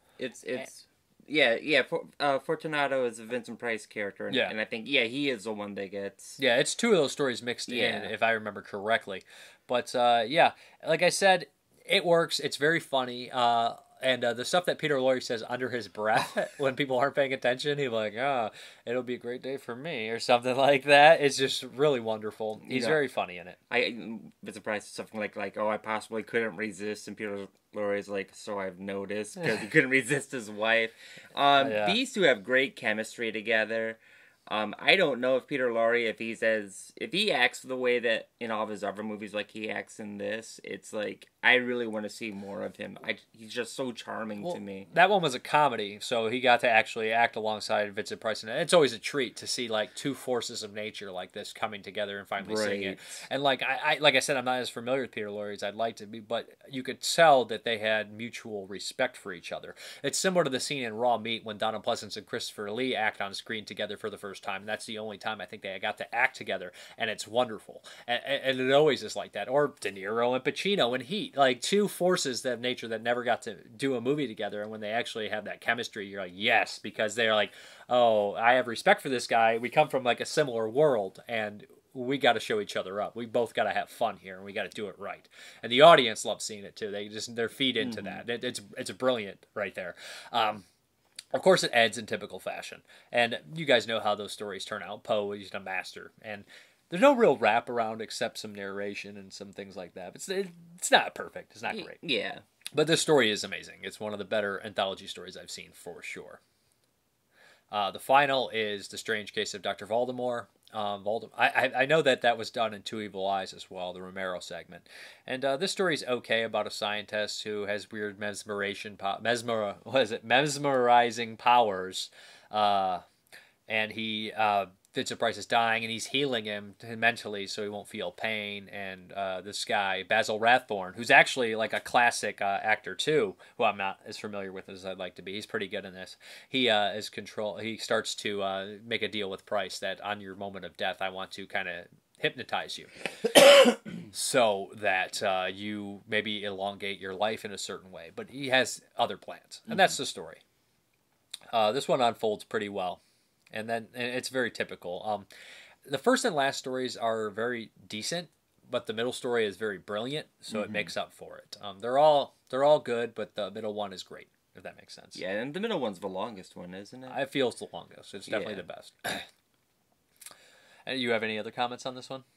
Fortunato is a Vincent Price character, and I think he is the one that gets. Yeah, it's two of those stories mixed in, if I remember correctly. But like I said, it works. It's very funny. And the stuff that Peter Lorre says under his breath when people aren't paying attention, he's like, it'll be a great day for me, or something like that. It's just really wonderful. He's very funny in it. I was surprised something like, I possibly couldn't resist, and Peter Lorre's like, so I've noticed, because he couldn't resist his wife. These two have great chemistry together. I don't know if Peter Lorre, if he acts the way that in all of his other movies, like he acts in this, it's like I really want to see more of him. He's just so charming to me. That one was a comedy, so he got to actually act alongside Vincent Price, and it's always a treat to see like two forces of nature like this coming together and finally seeing it. And like I said, I'm not as familiar with Peter Lorre as I'd like to be, but you could tell that they had mutual respect for each other. It's similar to the scene in Raw Meat when Donald Pleasence and Christopher Lee act on screen together for the first time. And that's the only time I think they got to act together, and it's wonderful. And it always is like that. Or De Niro and Pacino in Heat, like two forces of nature that never got to do a movie together, and when they actually have that chemistry, you're like, yes, because they're like, oh, I have respect for this guy. We come from like a similar world, and we got to show each other up. We both got to have fun here, and we got to do it right. And the audience loves seeing it too. They're feed into that. It's brilliant right there. Of course, it ends in typical fashion, and you guys know how those stories turn out. Poe is a master, and there's no real wraparound except some narration and some things like that. It's not perfect. It's not great. Yeah. But this story is amazing. It's one of the better anthology stories I've seen for sure. The final is The Strange Case of Dr. Voldemort. I know that was done in Two Evil Eyes as well, the Romero segment. And this story's okay about a scientist who has weird mesmerizing powers. And he... Vincent Price is dying, and he's healing him mentally so he won't feel pain. And this guy, Basil Rathbone, who's actually like a classic actor too, who I'm not as familiar with as I'd like to be. He's pretty good in this. He He starts to make a deal with Price that on your moment of death, I want to kind of hypnotize you so that you maybe elongate your life in a certain way. But he has other plans, and that's the story. This one unfolds pretty well. And it's very typical. The first and last stories are very decent, but the middle story is very brilliant, so it makes up for it. They're all good, but the middle one is great, if that makes sense. Yeah, and the middle one's the longest one, isn't it? I feel it's the longest. It's definitely the best. And you have any other comments on this one?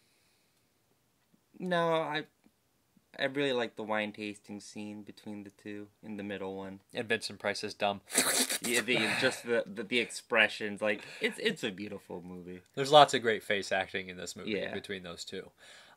No, I really like the wine tasting scene between the two in the middle one. And Vincent Price is dumb. Yeah, the expressions, like it's a beautiful movie. There's lots of great face acting in this movie between those two.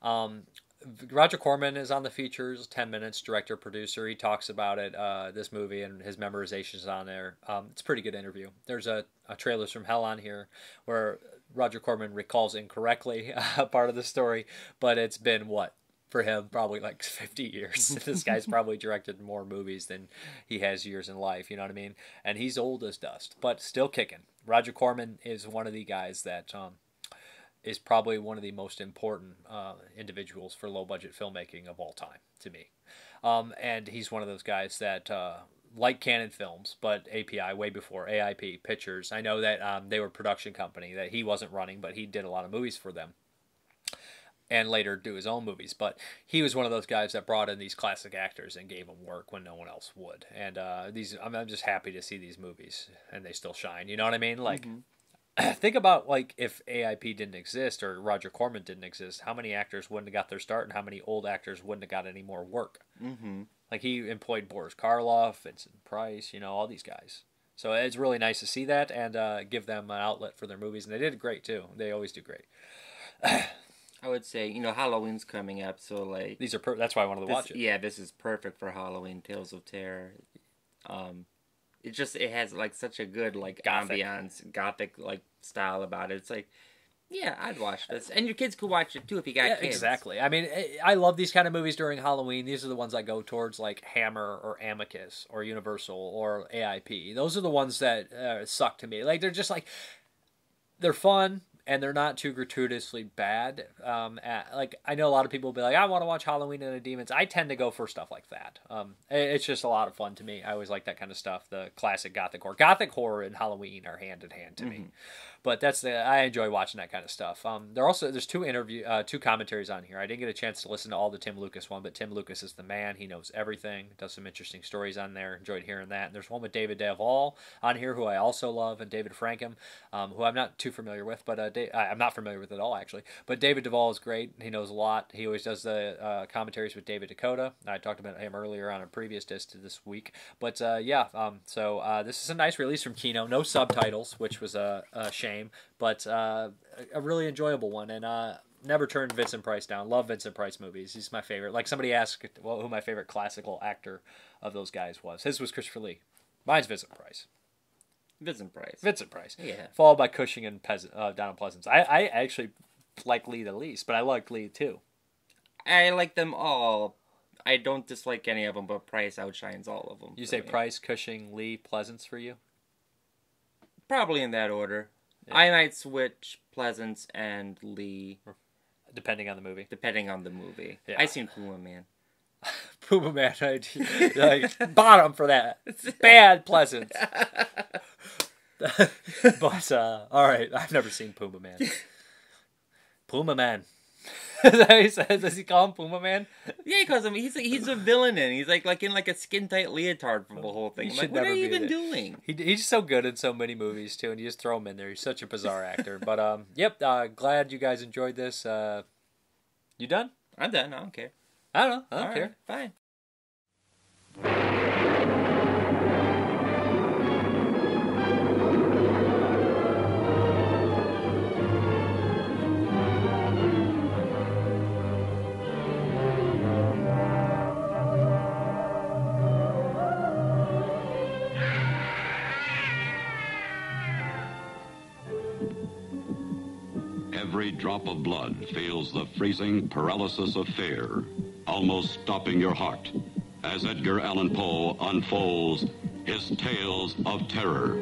Roger Corman is on the features, 10 minutes, director, producer. He talks about it, this movie, and his memorizations on there. It's a pretty good interview. There's a Trailers from Hell on here where Roger Corman recalls incorrectly part of the story, but it's been for him, probably like 50 years. This guy's probably directed more movies than he has years in life, you know what I mean? And he's old as dust, but still kicking. Roger Corman is one of the guys that is probably one of the most important individuals for low-budget filmmaking of all time, to me. And he's one of those guys that, like Canon Films, but API, way before, AIP, Pictures. I know that they were a production company that he wasn't running, but he did a lot of movies for them. And later do his own movies. But he was one of those guys that brought in these classic actors and gave them work when no one else would. And I'm just happy to see these movies, and they still shine. You know what I mean? Like, think about like if AIP didn't exist or Roger Corman didn't exist, how many actors wouldn't have got their start, and how many old actors wouldn't have got any more work? Like he employed Boris Karloff, Vincent Price, all these guys. So it's really nice to see that and give them an outlet for their movies, and they did great too. They always do great. I would say, Halloween's coming up, so like these are that's why I wanted to watch it. Yeah, this is perfect for Halloween. Tales of Terror. It has like such a good like ambiance, gothic like style about it. It's like, yeah, I'd watch this, and your kids could watch it too if you got kids. Exactly. I mean, I love these kind of movies during Halloween. These are the ones I go towards, like Hammer or Amicus or Universal or AIP. Those are the ones that suck to me. Like they're fun. And they're not too gratuitously bad. Like I know a lot of people will be like, I want to watch Halloween and the Demons. I tend to go for stuff like that. It's just a lot of fun to me. I always like that kind of stuff. The classic gothic horror. Gothic horror and Halloween are hand in hand to me. But I enjoy watching that kind of stuff. There's two commentaries on here. I didn't get a chance to listen to all the Tim Lucas one, but Tim Lucas is the man. He knows everything. Does some interesting stories on there. Enjoyed hearing that. And there's one with David Duvall on here, who I also love, and David Frankham, who I'm not too familiar with, but I'm not familiar with it at all, actually. But David Duvall is great. He knows a lot. He always does the commentaries with David Dakota. I talked about him earlier on a previous disc this week. But so this is a nice release from Kino. No subtitles, which was a shame, but a really enjoyable one. And never turned Vincent Price down. Love Vincent Price movies. He's my favorite. Like somebody asked who my favorite classical actor of those guys was. His was Christopher Lee. Mine's Vincent Price. Vincent Price. Yeah. Followed by Cushing and Donald Pleasence. I actually like Lee the least, but I like Lee too. I like them all. I don't dislike any of them, but Price outshines all of them. You say Price, Cushing, Lee, Pleasence for you? Probably in that order. Yeah. I might switch Pleasence and Lee. Depending on the movie. Yeah. I seen Puma Man. Puma Man, like bottom for that. Bad Pleasance. But all right, I've never seen Puma Man. Puma Man. Is that what he says? Does he call him Puma Man? Yeah, he calls him. He's a villain, and he's like in like a skin tight leotard for the whole thing. I'm like, what are you even doing? He's so good in so many movies too, and you just throw him in there. He's such a bizarre actor. But glad you guys enjoyed this. You done? I'm done. I don't care. I don't know. I don't care. Fine. Every drop of blood feels the freezing paralysis of fear, almost stopping your heart, as Edgar Allan Poe unfolds his tales of terror.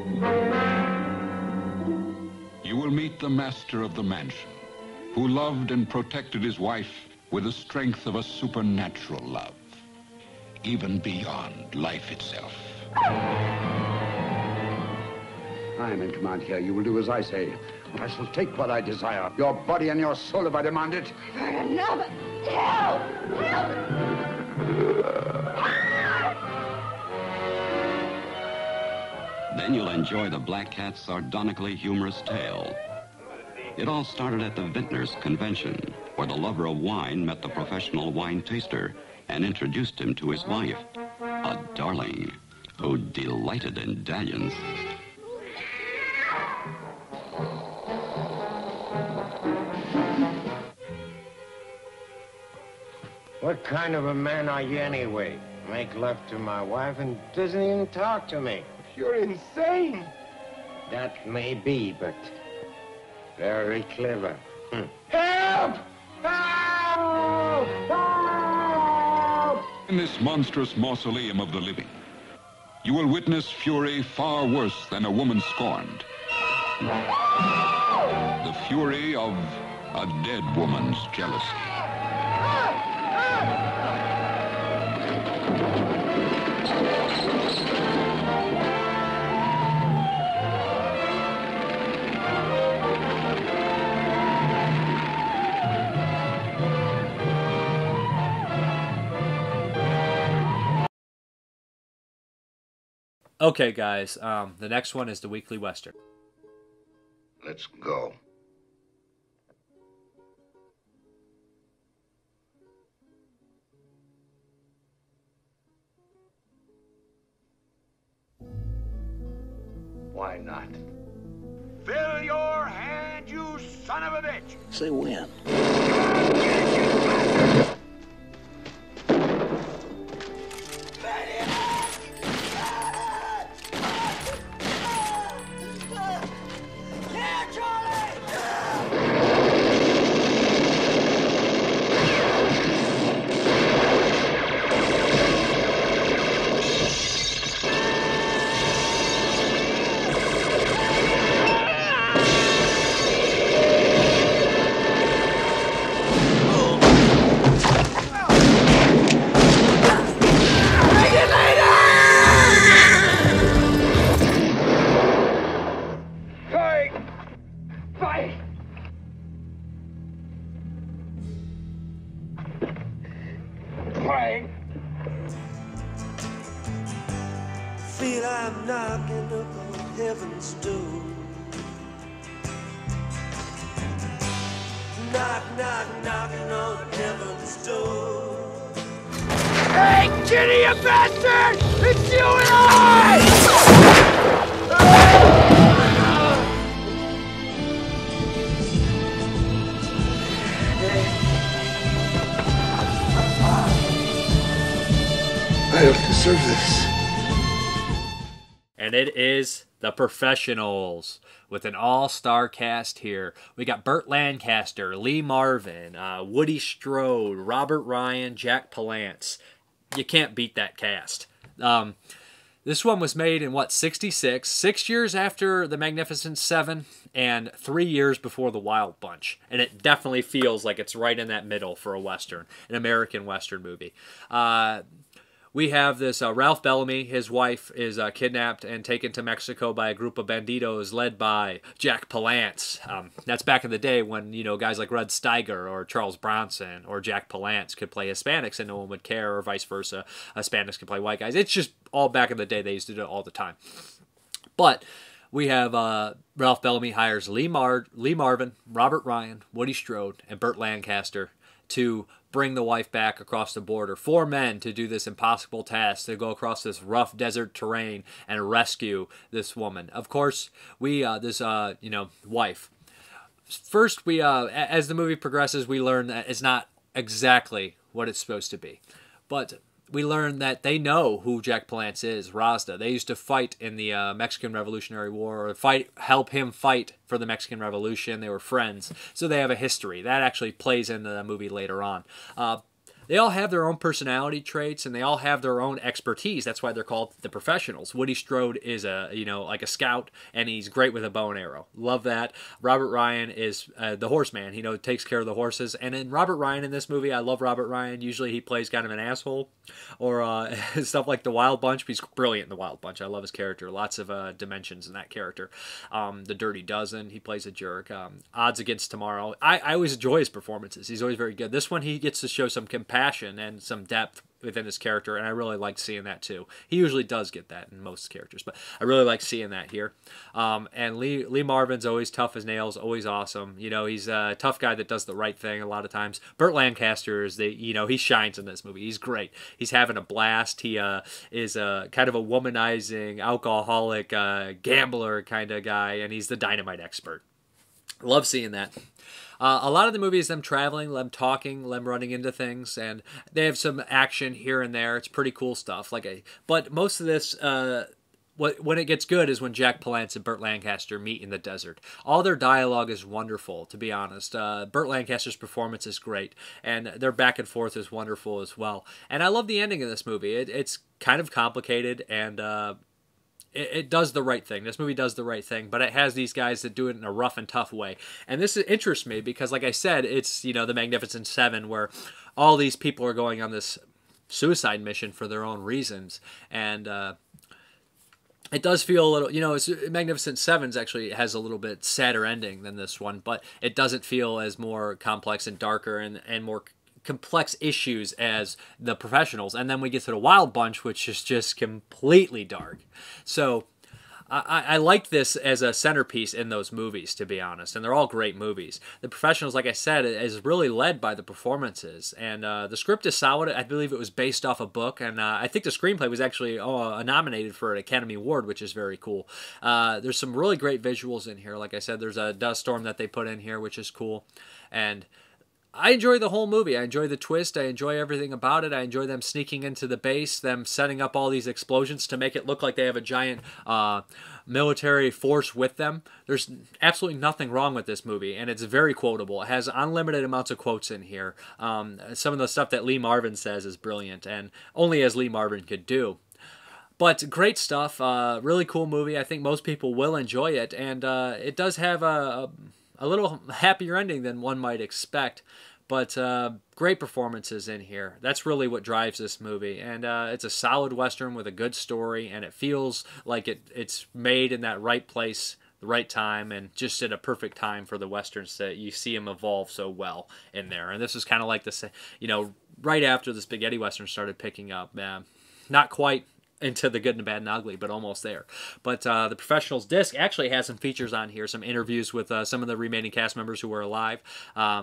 You will meet the master of the mansion, who loved and protected his wife with the strength of a supernatural love, even beyond life itself. I am in command here. You will do as I say. I shall take what I desire. Your body and your soul if I demand it. Another. Help! Help! Then you'll enjoy the Black Cat's sardonically humorous tale. It all started at the Vintners Convention, where the lover of wine met the professional wine taster and introduced him to his wife, a darling who delighted in dalliance. What kind of a man are you anyway? Make love to my wife and doesn't even talk to me. You're insane. That may be, but very clever. Help! Help! Help! In this monstrous mausoleum of the living, you will witness fury far worse than a woman scorned. The fury of a dead woman's jealousy. Okay, guys, the next one is the Weekly Western. Let's go. Why not? Fill your hand, you son of a bitch! Say when. Feel I'm knocking up on heaven's door. Knock, knock, knocking on heaven's door. Hey, Kitty, you bastard! It's you and I! I don't deserve this. And it is The Professionals with an all-star cast here. We got Burt Lancaster, Lee Marvin, Woody Strode, Robert Ryan, Jack Palance. You can't beat that cast. This one was made in, what, 66? 6 years after The Magnificent Seven and 3 years before The Wild Bunch. And it definitely feels like it's right in that middle for a Western, an American Western movie. We have this Ralph Bellamy. His wife is kidnapped and taken to Mexico by a group of banditos led by Jack Palance. That's back in the day when, you know, guys like Red Steiger or Charles Bronson or Jack Palance could play Hispanics and no one would care, or vice versa. Hispanics could play white guys. It's just all back in the day. They used to do it all the time. But we have Ralph Bellamy hires Lee Marvin, Robert Ryan, Woody Strode, and Burt Lancaster to bring the wife back across the border. 4 men to do this impossible task, to go across this rough desert terrain and rescue this woman. Of course, this wife. First, as the movie progresses, we learn that it's not exactly what it's supposed to be. But we learn that they know who Jack Palance is, Razda. They used to fight in the Mexican Revolutionary War, or help him fight for the Mexican Revolution. They were friends, so they have a history. That actually plays into the movie later on. They all have their own personality traits, and they all have their own expertise. That's why they're called The Professionals. Woody Strode is like a scout, and he's great with a bow and arrow. Love that. Robert Ryan is the horseman. Takes care of the horses. And in Robert Ryan in this movie, I love Robert Ryan. Usually he plays kind of an asshole, or stuff like The Wild Bunch. But he's brilliant in The Wild Bunch. I love his character. Lots of dimensions in that character. The Dirty Dozen, he plays a jerk. Odds Against Tomorrow. I always enjoy his performances. He's always very good. This one, he gets to show some compassion and some depth within his character, and I really like seeing that too. He usually does get that in most characters, but I really like seeing that here. And Lee Marvin's always tough as nails, always awesome. He's a tough guy that does the right thing a lot of times. Burt Lancaster is he shines in this movie. He's great. He's having a blast. He is kind of a womanizing, alcoholic, gambler kind of guy, and he's the dynamite expert. Love seeing that. A lot of the movie is them traveling, them talking, them running into things, and they have some action here and there. It's pretty cool stuff. But most of this, when it gets good, is when Jack Palance and Burt Lancaster meet in the desert. All their dialogue is wonderful, to be honest. Burt Lancaster's performance is great, and their back and forth is wonderful as well. And I love the ending of this movie. It's kind of complicated, and it does the right thing. This movie does the right thing, but it has these guys that do it in a rough and tough way. And this interests me because, like I said, it's, the Magnificent Seven, where all these people are going on this suicide mission for their own reasons. And it does feel a little, Magnificent Sevens actually has a little bit sadder ending than this one, but it doesn't feel as more complex and darker and more complex issues as The Professionals. And then we get to The Wild Bunch, which is just completely dark. So I liked this as a centerpiece in those movies, to be honest, and they're all great movies. The Professionals, like I said, is really led by the performances, and the script is solid. I believe it was based off a book, and I think the screenplay was actually nominated for an Academy Award, which is very cool. There's some really great visuals in here. Like I said, there's a dust storm that they put in here, which is cool, and I enjoy the whole movie. I enjoy the twist. I enjoy everything about it. I enjoy them sneaking into the base, them setting up all these explosions to make it look like they have a giant military force with them. There's absolutely nothing wrong with this movie, and it's very quotable. It has unlimited amounts of quotes in here. Some of the stuff that Lee Marvin says is brilliant, and only as Lee Marvin could do. But great stuff. Really cool movie. I think most people will enjoy it, and it does have a little happier ending than one might expect, but great performances in here. That's really what drives this movie, and it's a solid Western with a good story, and it feels like it's made in that right place, the right time, and just at a perfect time for the Westerns that you see them evolve so well in there. And this is kind of like the, right after the spaghetti Western started picking up. Not quite into the good and the bad and ugly, but almost there. But the Professionals disc actually has some features on here, some interviews with some of the remaining cast members who were alive.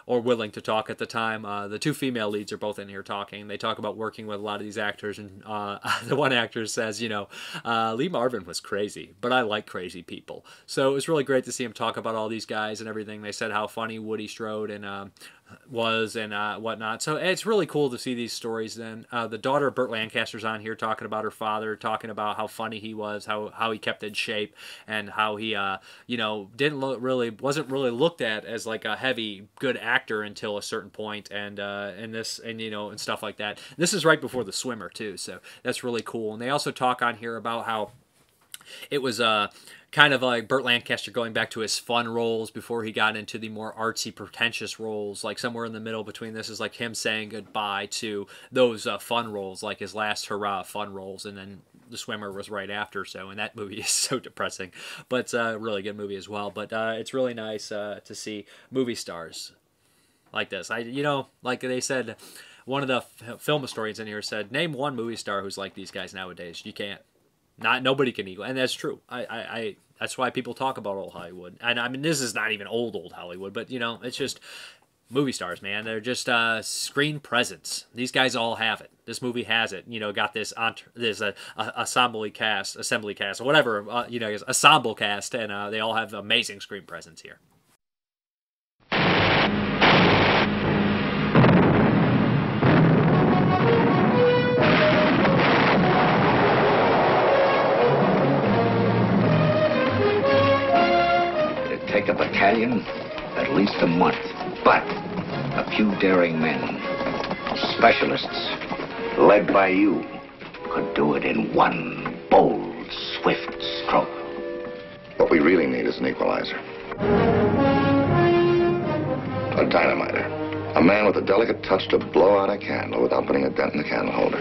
or willing to talk at the time. The two female leads are both in here talking. They talk about working with a lot of these actors, and the one actor says, you know, Lee Marvin was crazy, but I like crazy people. So it was really great to see him talk about all these guys and everything. They said how funny Woody Strode and was and whatnot. So it's really cool to see these stories. Then the daughter of Burt Lancaster's on here talking about her father, talking about how funny he was, how he kept in shape, and how he you know, wasn't really looked at as like a heavy good actor until a certain point, and you know, and stuff like that. This is right before The Swimmer too, so that's really cool. And they also talk on here about how it was kind of like Burt Lancaster going back to his fun roles before he got into the more artsy, pretentious roles. Like somewhere in the middle between this is like him saying goodbye to those fun roles, like his last hurrah fun roles, and then The Swimmer was right after. So, and that movie is so depressing, but it's a really good movie as well. But it's really nice to see movie stars like this. You know, like they said, one of the film historians in here said, name one movie star who's like these guys nowadays. You can't. Nobody can equal, and that's true. That's why people talk about old Hollywood. And I mean, this is not even old Hollywood, but you know, it's just movie stars, man. They're just screen presence. These guys all have it. This movie has it. You know, got this assembly cast, or whatever. You know, ensemble cast, and they all have amazing screen presence here. Take a battalion, at least a month. But a few daring men, specialists, led by you, could do it in one bold, swift stroke. What we really need is an equalizer. A dynamiter. A man with a delicate touch to blow out a candle without putting a dent in the candle holder.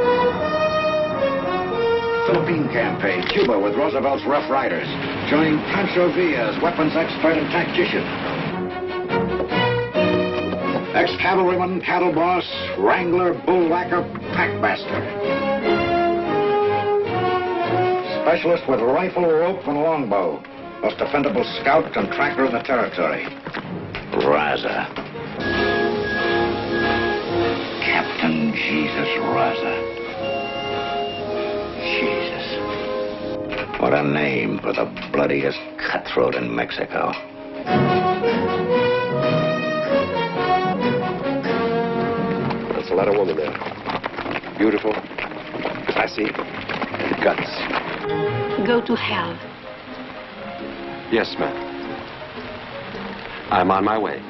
Philippine campaign, Cuba with Roosevelt's Rough Riders, joining Pancho Villa as weapons expert and tactician. Ex-cavalryman, cattle boss, wrangler, bullwhacker, packmaster. Specialist with rifle, rope, and longbow. Most defendable scout and tracker in the territory. Raza. Captain Jesus Raza. Jesus. What a name for the bloodiest cutthroat in Mexico. That's a lot of woman there. Beautiful, classy, and guts. Go to hell. Yes, ma'am. I'm on my way.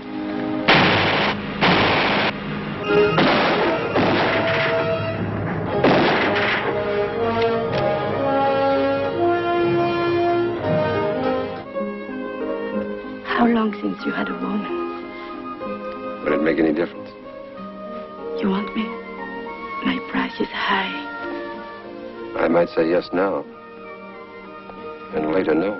How long since you had a woman? Would it make any difference? You want me? My price is high. I might say yes now, and later no.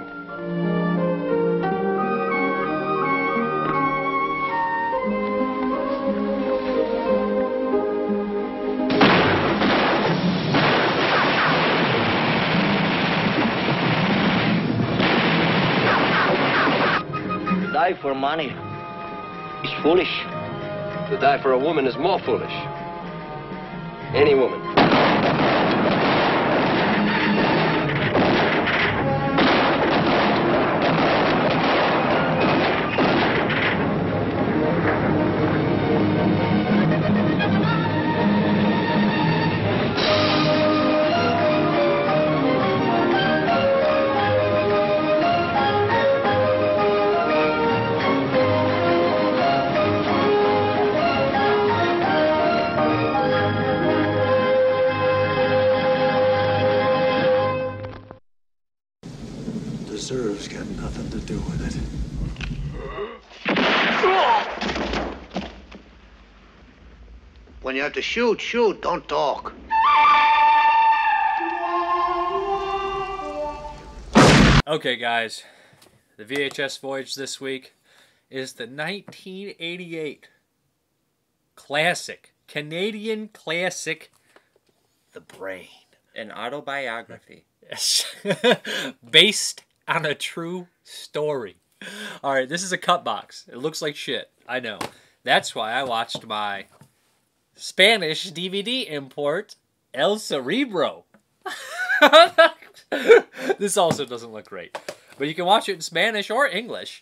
Die for money is foolish. To die for a woman is more foolish. Any woman. Deserves got nothing to do with it. When you have to shoot, shoot, don't talk. Okay, guys, the VHS voyage this week is the 1988 classic, Canadian classic, The Brain. An autobiography. Yes. Based on a true story. All right, this is a cut box. It looks like shit. I know. That's why I watched my Spanish DVD import, El Cerebro. This also doesn't look great. But you can watch it in Spanish or English.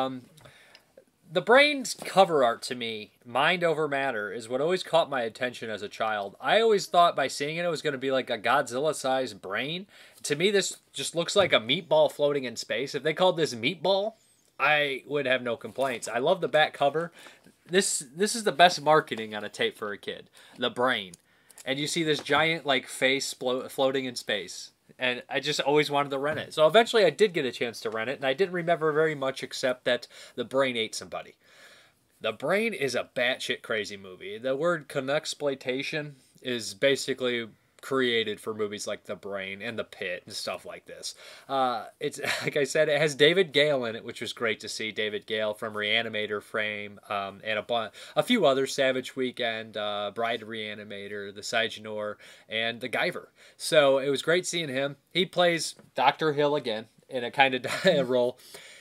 The Brain's cover art to me, Mind Over Matter, is what always caught my attention as a child. I always thought by seeing it was going to be like a Godzilla-sized brain. To me, this just looks like a meatball floating in space. If they called this Meatball, I would have no complaints. I love the back cover. This is the best marketing on a tape for a kid. The Brain. And you see this giant like face floating in space. And I just always wanted to rent it. So eventually I did get a chance to rent it, and I didn't remember very much except that the Brain ate somebody. The Brain is a batshit crazy movie. The word Canucksploitation is basically created for movies like The Brain and The Pit and stuff like this. It's like I said, it has David Gale in it, which was great to see. David Gale from Reanimator fame, and a few others, Savage Weekend, Bride of Reanimator, The Sigenor, and The Guyver. So it was great seeing him. He plays Dr. Hill again in a kind of role.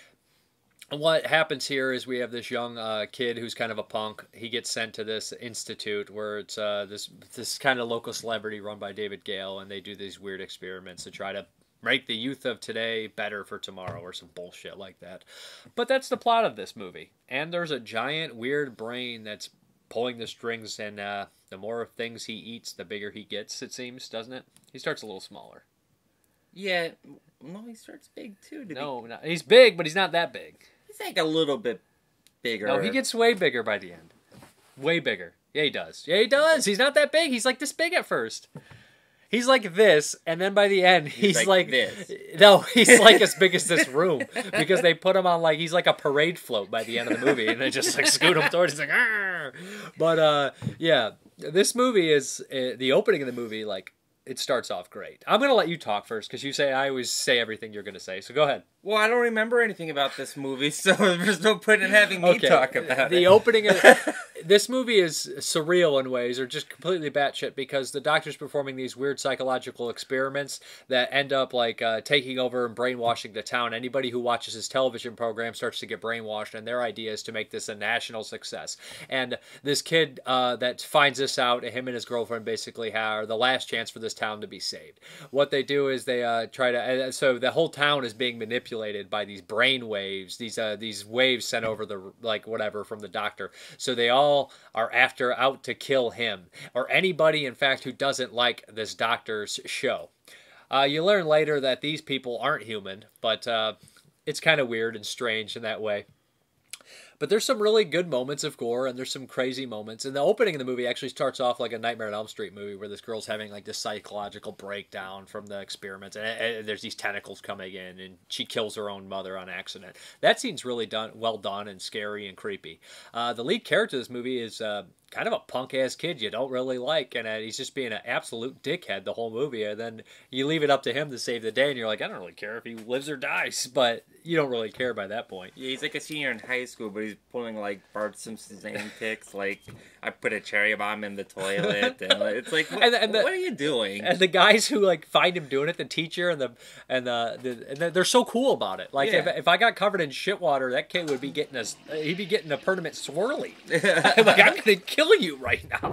What happens here is we have this young kid who's kind of a punk. He gets sent to this institute where it's this kind of local celebrity run by David Gale, and they do these weird experiments to try to make the youth of today better for tomorrow or some bullshit like that. But that's the plot of this movie. And there's a giant weird brain that's pulling the strings, and the more things he eats, the bigger he gets, it seems, doesn't it? He starts a little smaller. Yeah, no, he starts big too. He's big, but he's not that big. He's like a little bit bigger. No, he gets way bigger by the end. Way bigger. Yeah, he does. Yeah, he does. He's not that big. He's like this big at first. He's like this, and then by the end, he's like this. No, he's like as big as this room because they put him on like he's like a parade float by the end of the movie, and they just like scoot him towards. He's like, argh! But yeah, this movie is the opening of the movie. Like it starts off great. I'm gonna let you talk first because you say I always say everything you're gonna say. So go ahead. Well, I don't remember anything about this movie, so there's no point in having me talk about it. The opening of this movie is surreal in ways, or just completely batshit, because the doctor's performing these weird psychological experiments that end up like taking over and brainwashing the town. Anybody who watches his television program starts to get brainwashed, and their idea is to make this a national success. And this kid that finds this out, him and his girlfriend basically are the last chance for this town to be saved. What they do is they try to, so the whole town is being manipulated by these brain waves, these waves sent over the like whatever from the doctor. So they all are out to kill him or anybody, in fact, who doesn't like this doctor's show. You learn later that these people aren't human, but it's kind of weird and strange in that way. But there's some really good moments of gore, and there's some crazy moments. And the opening of the movie actually starts off like a Nightmare on Elm Street movie, where this girl's having like this psychological breakdown from the experiments, and there's these tentacles coming in, and she kills her own mother on accident. That scene's really well done and scary and creepy. The lead character of this movie is kind of a punk-ass kid you don't really like, and he's just being an absolute dickhead the whole movie, and then you leave it up to him to save the day, and you're like, I don't really care if he lives or dies, but you don't really care by that point. Yeah, he's like a senior in high school, but he's pulling like Bart Simpson's antics, like I put a cherry bomb in the toilet, and it's like, what are you doing? And the guys who like find him doing it, the teacher and they're so cool about it. Like if I got covered in shit water, that kid would be getting he'd be getting a permanent swirly. Like I'm gonna kill you right now.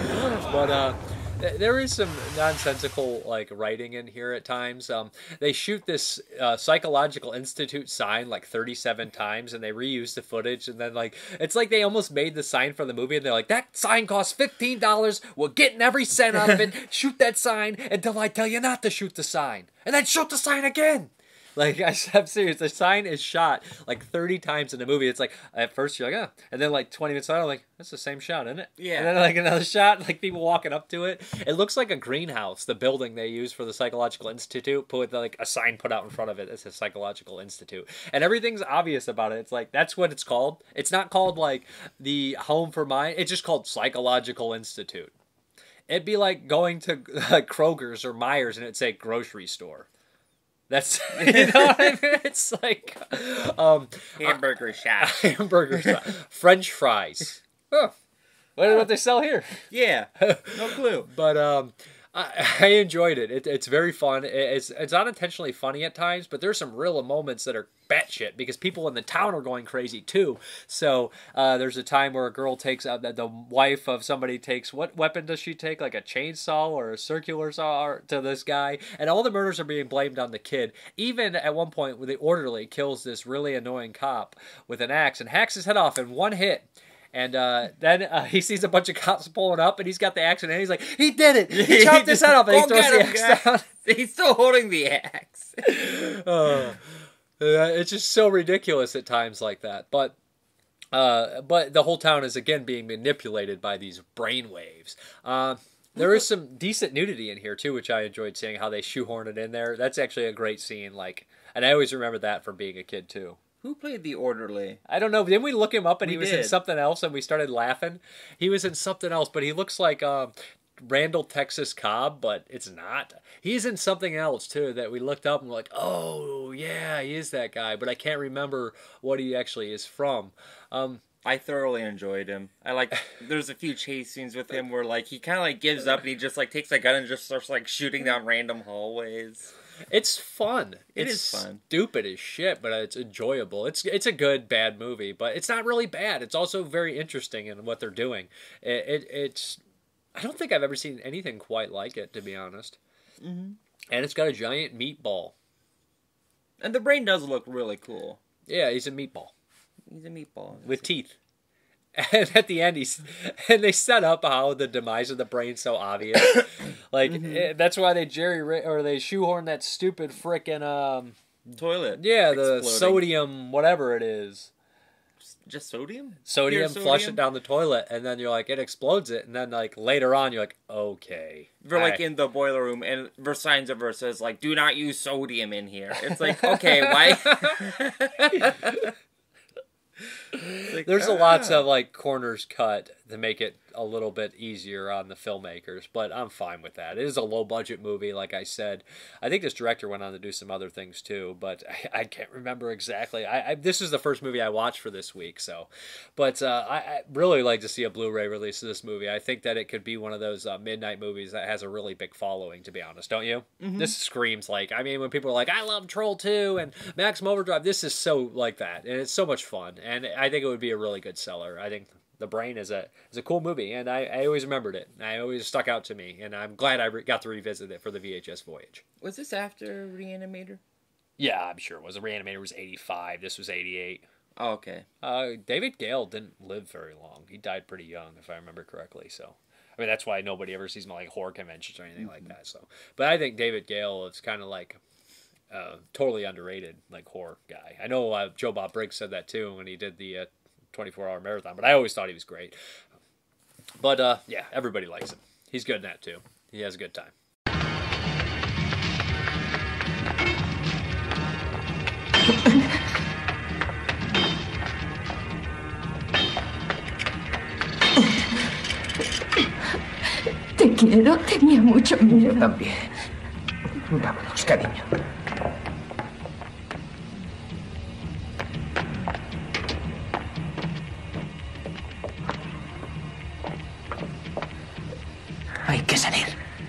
But there is some nonsensical like writing in here at times. They shoot this psychological institute sign like 37 times, and they reuse the footage, and then like it's like they almost made the sign for the movie, and they're like, that sign costs $15, we're getting every cent out of it, shoot that sign until I tell you not to shoot the sign, and then shoot the sign again. Like, I'm serious, the sign is shot like 30 times in the movie. It's like, at first you're like, and then like 20 minutes later, I'm like, that's the same shot, isn't it? Yeah. And then like another shot, like people walking up to it. It looks like a greenhouse, the building they use for the Psychological Institute, put like a sign put out in front of it. It's a Psychological Institute. And everything's obvious about it. It's like, that's what it's called. It's not called like the Home for Mind. It's just called Psychological Institute. It'd be like going to like Kroger's or Myers and it'd say grocery store. That's, you know what I mean? It's like hamburger shop. Hamburger shop. French fries. Oh, what they sell here? Yeah, no clue. But I enjoyed it. It's very fun. It's unintentionally funny at times, but there's some real moments that are batshit because people in the town are going crazy too. So there's a time where a girl takes the wife of somebody takes, what weapon does she take? Like a chainsaw or a circular saw to this guy, and all the murders are being blamed on the kid. Even at one point, where the orderly kills this really annoying cop with an axe and hacks his head off in one hit. And then he sees a bunch of cops pulling up, and he's got the axe in hand. He's like, he did it! He chopped his head off, and he throws the axe down. He's still holding the axe. It's just so ridiculous at times like that. But the whole town is, again, being manipulated by these brainwaves. There is some decent nudity in here, too, which I enjoyed seeing how they shoehorn it in there. That's actually a great scene. And I always remember that from being a kid, too. Who played the orderly? I don't know. Didn't we look him up and he was did. in something else and we started laughing? He was in something else, but he looks like Randall Texas Cobb, but it's not. He's in something else, too, that we looked up and we're like, oh, yeah, he is that guy, but I can't remember what he actually is from. I thoroughly enjoyed him. There's a few chase scenes with him where, he kind of, gives up and he just, takes a gun and just starts, shooting down random hallways. It's fun. It's fun. Stupid as shit, but it's enjoyable. It's a good, bad movie, but it's not really bad. It's also very interesting in what they're doing. It's I don't think I've ever seen anything quite like it, to be honest. Mm-hmm. And it's got a giant meatball. And the brain does look really cool. Yeah, he's a meatball. He's a meatball. With teeth. And at the end, they set up how the demise of the brain's so obvious. That's why they shoehorn that stupid frickin' toilet. Yeah, exploding. The sodium, whatever it is. Just sodium? Sodium, flush it down the toilet, and then you're like, it explodes it, and then later on, you're like, okay. We're in the boiler room, and the signs over says do not use sodium in here. It's okay, why? There's lots of corners cut to make it a little bit easier on the filmmakers, but I'm fine with that. It is a low budget movie, like I said. I think this director went on to do some other things too, but I can't remember exactly. This is the first movie I watched for this week, but I really like to see a Blu-ray release of this movie. I think that it could be one of those midnight movies that has a really big following, to be honest, don't you? Mm-hmm. This screams when people are like, I love Troll 2 and Maximum Overdrive, this is so like that, and it's so much fun, and I think it would be a really good seller. I think The Brain is a cool movie, and I always remembered it. I always stuck out to me, and I'm glad I got to revisit it for the VHS voyage. Was this after Reanimator? Yeah, I'm sure it was. Reanimator was 85. This was 88. Oh, okay. David Gale didn't live very long. He died pretty young, if I remember correctly. So, that's why nobody ever sees him at horror conventions or anything like that. So, but I think David Gale is kind of totally underrated horror guy. I know Joe Bob Briggs said that too when he did the 24-hour marathon, but I always thought he was great. But yeah, everybody likes him. He's good in that too. He has a good time. Te quiero, tenía mucho miedo. Yo también. Vámonos, cariño. Hay que salir.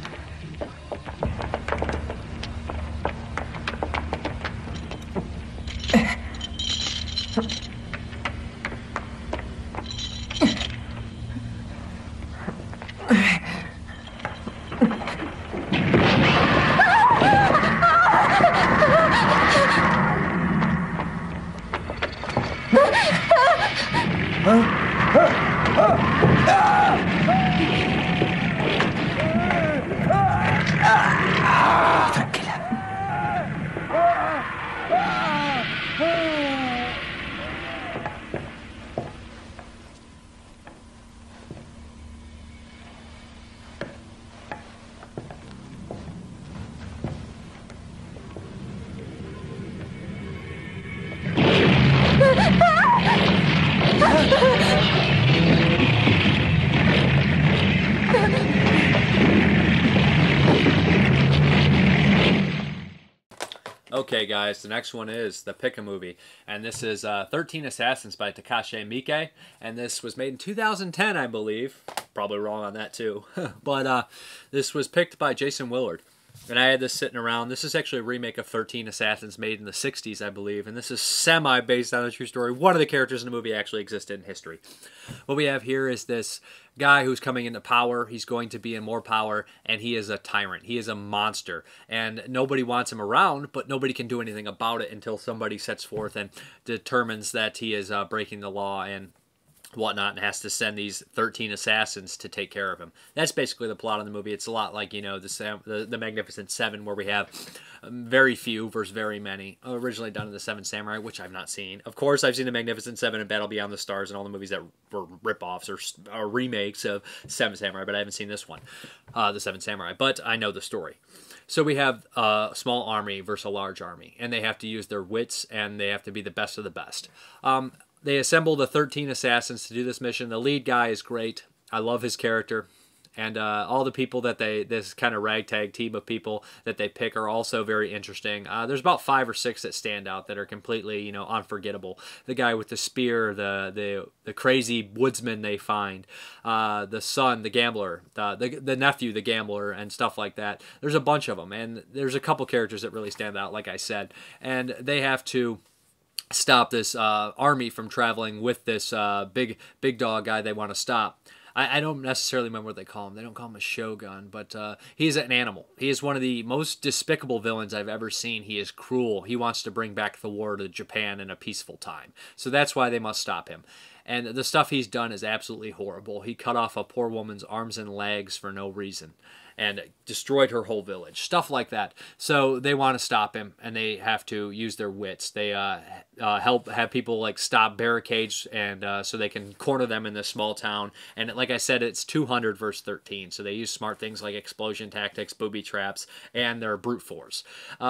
Okay, guys, the next one is the Pick a Movie, and this is 13 Assassins by Takashi Miike, and this was made in 2010, I believe. probably wrong on that too. But this was picked by Jason Willard. And I had this sitting around. This is actually a remake of 13 Assassins made in the 60s, I believe. And this is semi-based on a true story. One of the characters in the movie actually existed in history. What we have here is this guy who's coming into power. He's going to be in more power, and he is a tyrant. He is a monster. And nobody wants him around, but nobody can do anything about it until somebody sets forth and determines that he is breaking the law and whatnot, and has to send these 13 assassins to take care of him. That's basically the plot of the movie. It's a lot like, you know, the Magnificent Seven, where we have very few versus very many, originally done in the Seven Samurai, which I've not seen. Of course, I've seen the Magnificent Seven and Battle Beyond the Stars and all the movies that were rip-offs or remakes of Seven Samurai, but I haven't seen this one, the Seven Samurai, but I know the story. So we have a small army versus a large army, and they have to use their wits, and they have to be the best of the best. They assemble the 13 assassins to do this mission. The lead guy is great. I love his character. And all the people that this kind of ragtag team of people that they pick are also very interesting. There's about 5 or 6 that stand out that are completely, you know, unforgettable. The guy with the spear, the crazy woodsman they find, the son, the gambler, the nephew, the gambler, and stuff like that. There's a bunch of them, and there's a couple characters that really stand out, like I said. And they have to stop this army from traveling with this big dog guy they want to stop. I don't necessarily remember what they call him. They don't call him a shogun, but he's an animal. He is one of the most despicable villains I've ever seen. He is cruel. He wants to bring back the war to Japan in a peaceful time. So that's why they must stop him. And the stuff he's done is absolutely horrible. He cut off a poor woman's arms and legs for no reason and destroyed her whole village, stuff like that. So they want to stop him, and they have to use their wits. They help have people like stop barricades, and so they can corner them in this small town. And like I said, it's 200 versus 13, so they use smart things like explosion tactics, booby traps, and their brute force.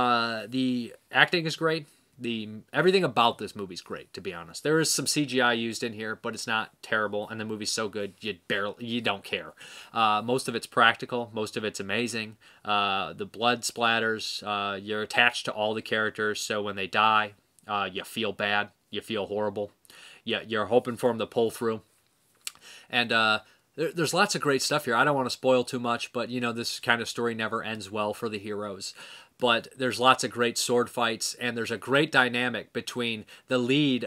The acting is great. Everything about this movie's great, to be honest. There is some CGI used in here, but it's not terrible, and the movie's so good you don't care. Most of it's practical, most of it's amazing. The blood splatters, you're attached to all the characters, so when they die, you feel bad, you feel horrible. You're hoping for them to pull through. And there's lots of great stuff here. I don't want to spoil too much, but you know, this kind of story never ends well for the heroes. But there's lots of great sword fights, and there's a great dynamic between the lead,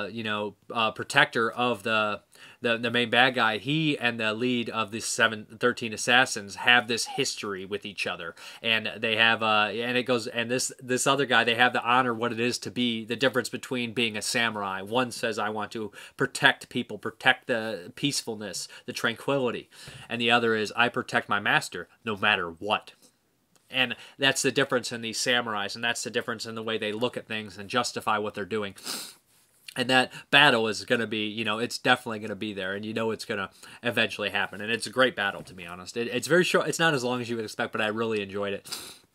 protector of the main bad guy. He and the lead of the 13 assassins have this history with each other, and they have this other guy, they have to honor what it is to be the difference between being a samurai. One says, I want to protect people, protect the peacefulness, the tranquility, and the other is, I protect my master no matter what. And that's the difference in these samurais, and that's the difference in the way they look at things and justify what they're doing. And that battle is going to be, you know, it's definitely going to be there, and you know it's going to eventually happen. And it's a great battle, to be honest. It's very short. It's not as long as you would expect, but I really enjoyed it.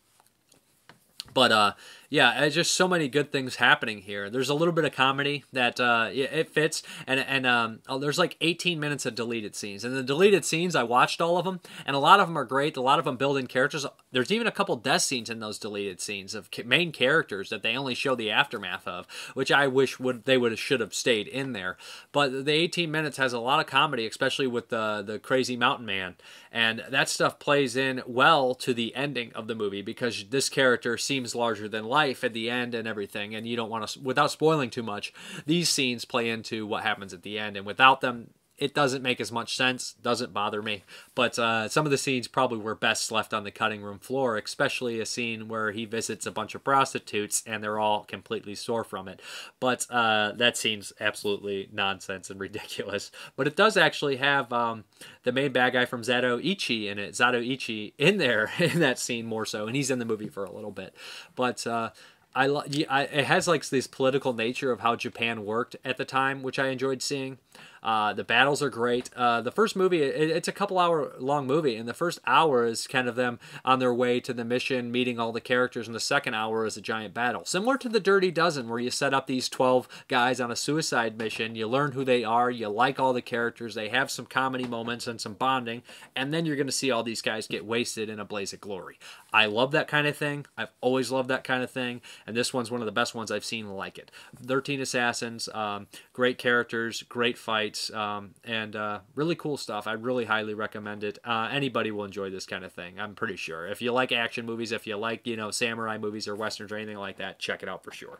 But, yeah, it's just so many good things happening here. There's a little bit of comedy that it fits, and there's like 18 minutes of deleted scenes. And the deleted scenes, I watched all of them, and a lot of them are great. A lot of them build in characters. There's even a couple death scenes in those deleted scenes of main characters that they only show the aftermath of, which I wish should have stayed in there. But the 18 minutes has a lot of comedy, especially with the crazy mountain man. And that stuff plays in well to the ending of the movie, because this character seems larger than life at the end and everything, and you don't want to, without spoiling too much, these scenes play into what happens at the end, and without them, it doesn't make as much sense, doesn't bother me. But some of the scenes probably were best left on the cutting room floor, especially a scene where he visits a bunch of prostitutes and they're all completely sore from it. But that scene's absolutely nonsense and ridiculous. But it does actually have the main bad guy from Zatoichi in it, Zatoichi, in there in that scene more so, and he's in the movie for a little bit. But it has like this political nature of how Japan worked at the time, which I enjoyed seeing. The battles are great. The first movie, it's a couple-hour-long movie, and the first hour is kind of them on their way to the mission, meeting all the characters, and the second hour is a giant battle. Similar to The Dirty Dozen, where you set up these 12 guys on a suicide mission, you learn who they are, you like all the characters, they have some comedy moments and some bonding, and then you're going to see all these guys get wasted in a blaze of glory. I love that kind of thing. I've always loved that kind of thing, and this one's one of the best ones I've seen like it. 13 Assassins, great characters, great fights, and really cool stuff. I really highly recommend it. Anybody will enjoy this kind of thing, I'm pretty sure. If you like action movies, if you like, you know, samurai movies or westerns or anything like that, check it out for sure.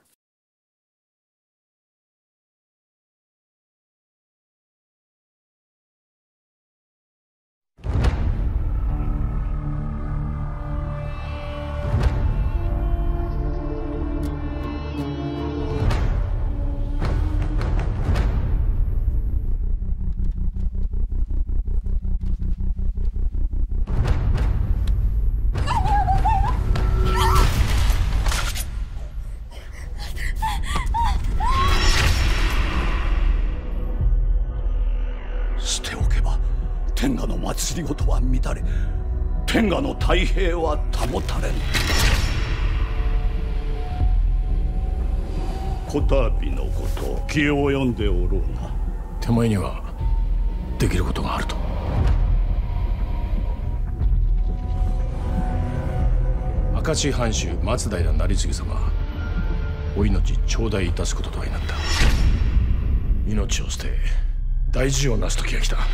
明石藩主松平成次様お命頂戴いたすこととになった。命を捨て大事をなす時が来た。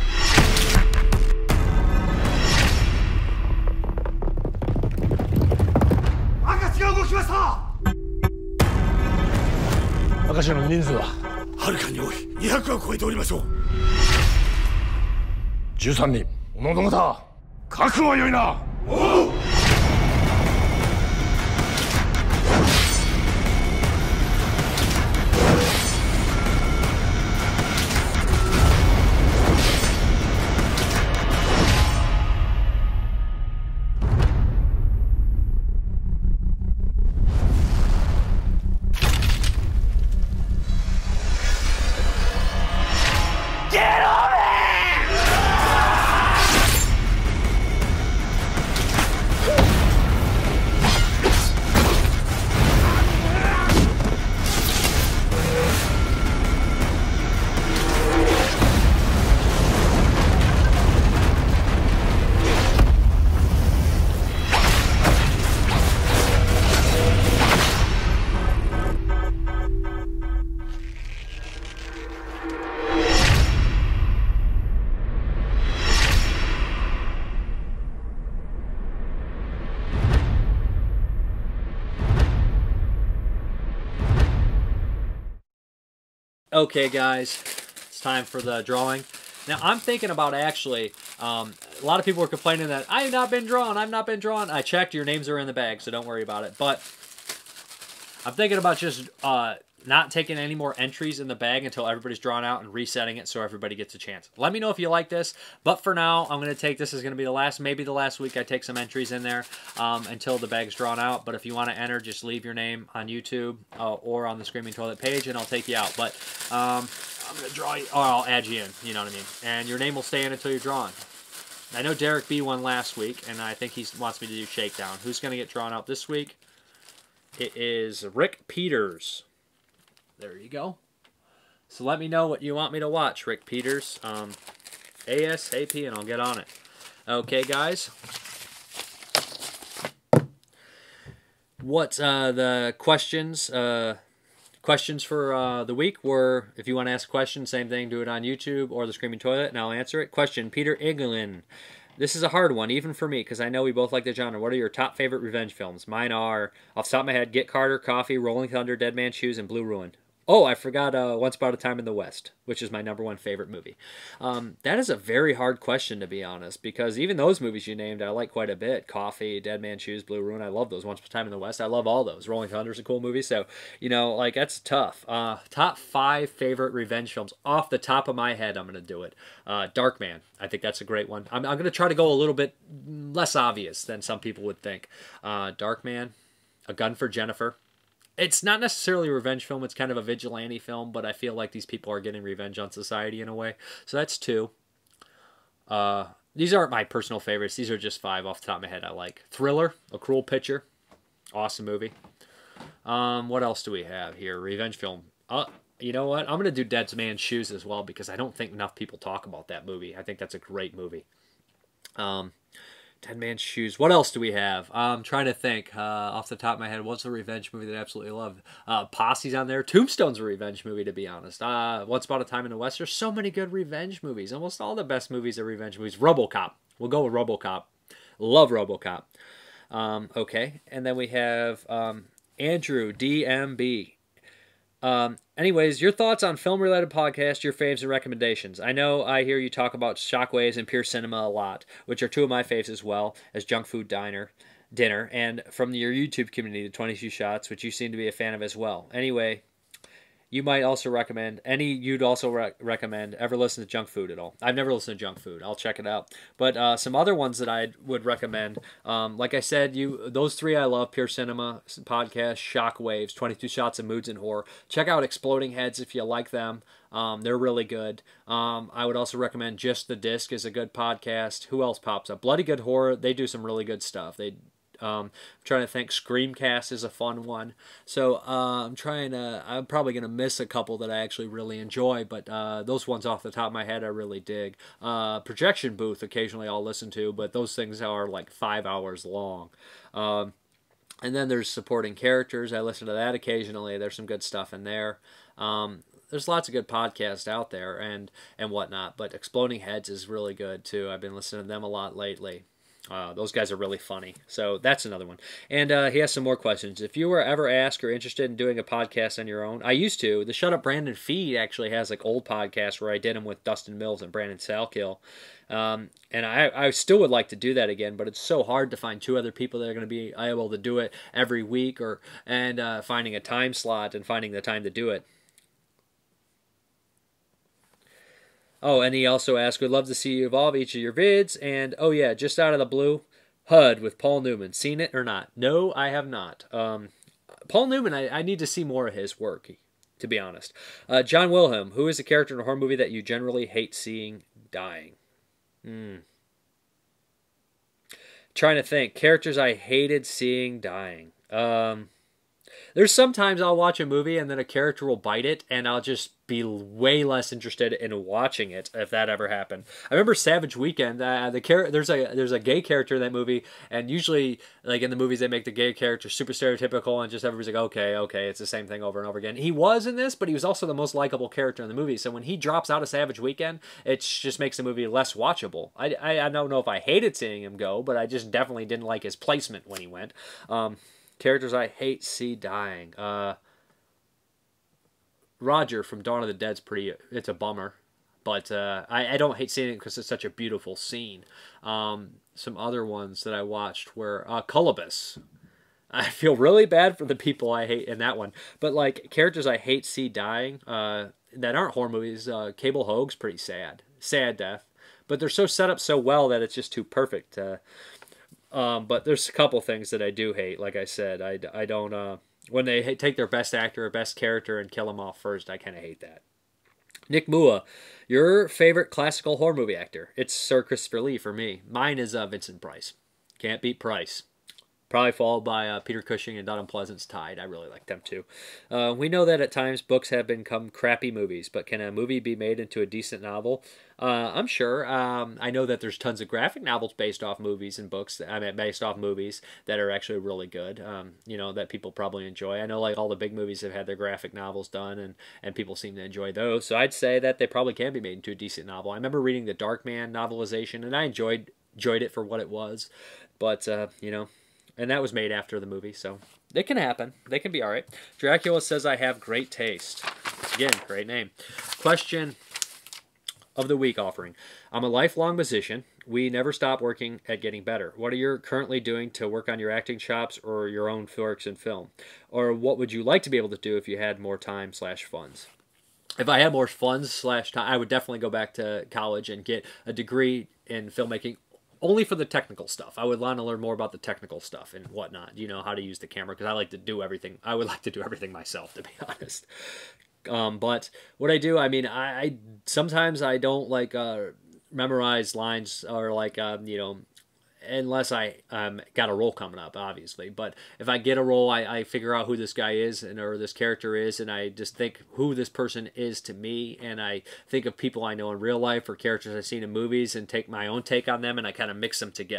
明石が動きました。 明石の人数ははるかに多い。200は超えておりましょう。 13人。おのど方覚悟はよいな。おう。 Okay, guys, it's time for the drawing. Now, I'm thinking about actually, a lot of people were complaining that I have not been drawn, I've not been drawn. I checked, your names are in the bag, so don't worry about it. But I'm thinking about just not taking any more entries in the bag until everybody's drawn out and resetting it so everybody gets a chance. Let me know if you like this, but for now, I'm going to take this as going to be the last, maybe the last week I take some entries in there until the bag's drawn out. But if you want to enter, just leave your name on YouTube or on the Screaming Toilet page and I'll take you out. But I'm going to draw you, or I'll add you in, you know what I mean? And your name will stay in until you're drawn. I know Derek B won last week, and I think he wants me to do Shakedown. Who's going to get drawn out this week? It is Rick Peters. There you go. So let me know what you want me to watch, Rick Peters. ASAP, and I'll get on it. Okay, guys. What the questions? Questions for the week were, if you want to ask a question, same thing, do it on YouTube or the Screaming Toilet, and I'll answer it. Question, Peter Iglin. This is a hard one, even for me, because I know we both like the genre. What are your top favorite revenge films? Mine are, off the top of my head, Get Carter, Coffee, Rolling Thunder, Dead Man's Shoes, and Blue Ruin. Oh, I forgot Once Upon a Time in the West, which is my #1 favorite movie. That is a very hard question, to be honest, because even those movies you named, I like quite a bit. Coffee, Dead Man's Shoes, Blue Ruin, I love those. Once Upon a Time in the West, I love all those. Rolling Thunder is a cool movie, so, you know, like, that's tough. Top 5 favorite revenge films. Off the top of my head, I'm going to do it. Darkman, I think that's a great one. I'm going to try to go a little bit less obvious than some people would think. Darkman, A Gun for Jennifer. It's not necessarily a revenge film. It's kind of a vigilante film, but I feel like these people are getting revenge on society in a way. So that's 2. These aren't my personal favorites. These are just 5 off the top of my head I like. Thriller, A Cruel Picture. Awesome movie. What else do we have here? Revenge film. You know what? I'm going to do Dead Man's Shoes as well because I don't think enough people talk about that movie. I think that's a great movie. Dead Man's Shoes. What else do we have? I'm trying to think off the top of my head. What's a revenge movie that I absolutely love? Posse's on there. Tombstone's a revenge movie, to be honest. Once Upon a Time in the West. There's so many good revenge movies. Almost all the best movies are revenge movies. RoboCop. We'll go with RoboCop. Love RoboCop. Okay. And then we have Andrew, DMB. Anyways, your thoughts on film-related podcasts, your faves and recommendations. I know I hear you talk about Shockwaves and Pure Cinema a lot, which are two of my faves as well, as Junk Food Dinner, and from your YouTube community, the 22 Shots, which you seem to be a fan of as well. Anyway, you might also recommend, you'd also recommend, ever listen to Junk Food at all? I've never listened to Junk Food. I'll check it out. But some other ones that I would recommend, like I said, those three I love, Pure Cinema Podcast, Shockwaves, 22 Shots of Moods and Horror. Check out Exploding Heads if you like them. They're really good. I would also recommend Just the Disc is a good podcast. Who else pops up? Bloody Good Horror. They do some really good stuff. I'm trying to think. Screamcast is a fun one. So I'm probably going to miss a couple that I actually really enjoy, but those ones off the top of my head I really dig. Projection Booth occasionally I'll listen to, but those things are like 5 hours long. And then there's Supporting Characters. I listen to that occasionally. There's some good stuff in there. There's lots of good podcasts out there and whatnot, but Exploding Heads is really good too. I've been listening to them a lot lately. Those guys are really funny. So that's another one. And he has some more questions. If you were ever asked or interested in doing a podcast on your own, I used to. The Shut Up Brandon feed actually has like old podcasts where I did them with Dustin Mills and Brandon Salkill. And I still would like to do that again, but it's so hard to find two other people that are going to be able to do it every week and finding a time slot and finding the time to do it. Oh, and he also asked, would love to see you evolve each of your vids. And, oh yeah, just out of the blue, HUD with Paul Newman. Seen it or not? No, I have not. Paul Newman, I need to see more of his work, to be honest. John Wilhelm, who is a character in a horror movie that you generally hate seeing dying? Trying to think. Characters I hated seeing dying. There's sometimes I'll watch a movie and then a character will bite it and I'll just be way less interested in watching it if that ever happened. I remember Savage Weekend. There's a gay character in that movie, and usually like in the movies they make the gay character super stereotypical and just everybody's like okay, it's the same thing over and over again. He was in this, but he was also the most likable character in the movie. So when he drops out of Savage Weekend, it just makes the movie less watchable. I don't know if I hated seeing him go, but I just definitely didn't like his placement when he went. Characters I hate see dying. Roger from Dawn of the Dead's it's a bummer. But I don't hate seeing it because it's such a beautiful scene. Some other ones that I watched were Cullibus. I feel really bad for the people I hate in that one. But like characters I hate see dying that aren't horror movies, Cable Hogue's pretty sad. Sad death. But they're so set up so well that it's just too perfect. But there's a couple things that I do hate. Like I said, I don't... when they take their best actor or best character and kill him off first, I kind of hate that. Nick Mua, your favorite classical horror movie actor? It's Sir Christopher Lee for me. Mine is Vincent Price. Can't beat Price. Probably followed by Peter Cushing and Don Unpleasant's Tide. I really like them too. We know that at times books have become crappy movies, but can a movie be made into a decent novel? I'm sure. I know that there's tons of graphic novels based off movies and books. Based off movies that are actually really good. That people probably enjoy. I know like all the big movies have had their graphic novels done, and people seem to enjoy those. So I'd say that they probably can be made into a decent novel. I remember reading the Darkman novelization, and I enjoyed it for what it was. But and that was made after the movie, so it can happen. They can be all right. Dracula says I have great taste. Again, great name. Question of the week offering. I'm a lifelong musician. We never stop working at getting better. What are you currently doing to work on your acting chops or your own works in film? Or what would you like to be able to do if you had more time/funds? If I had more funds/time, I would definitely go back to college and get a degree in filmmaking. Only for the technical stuff. I would want to learn more about the technical stuff and whatnot. How to use the camera, because I like to do everything. I would like to do everything myself, to be honest. But what I do, I sometimes I don't like memorize lines or like unless I got a role coming up, obviously. But if I get a role, I figure out who this guy is or this character is, and I just think who this person is to me, and I think of people I know in real life or characters I've seen in movies and take my own take on them, and I kind of mix them together.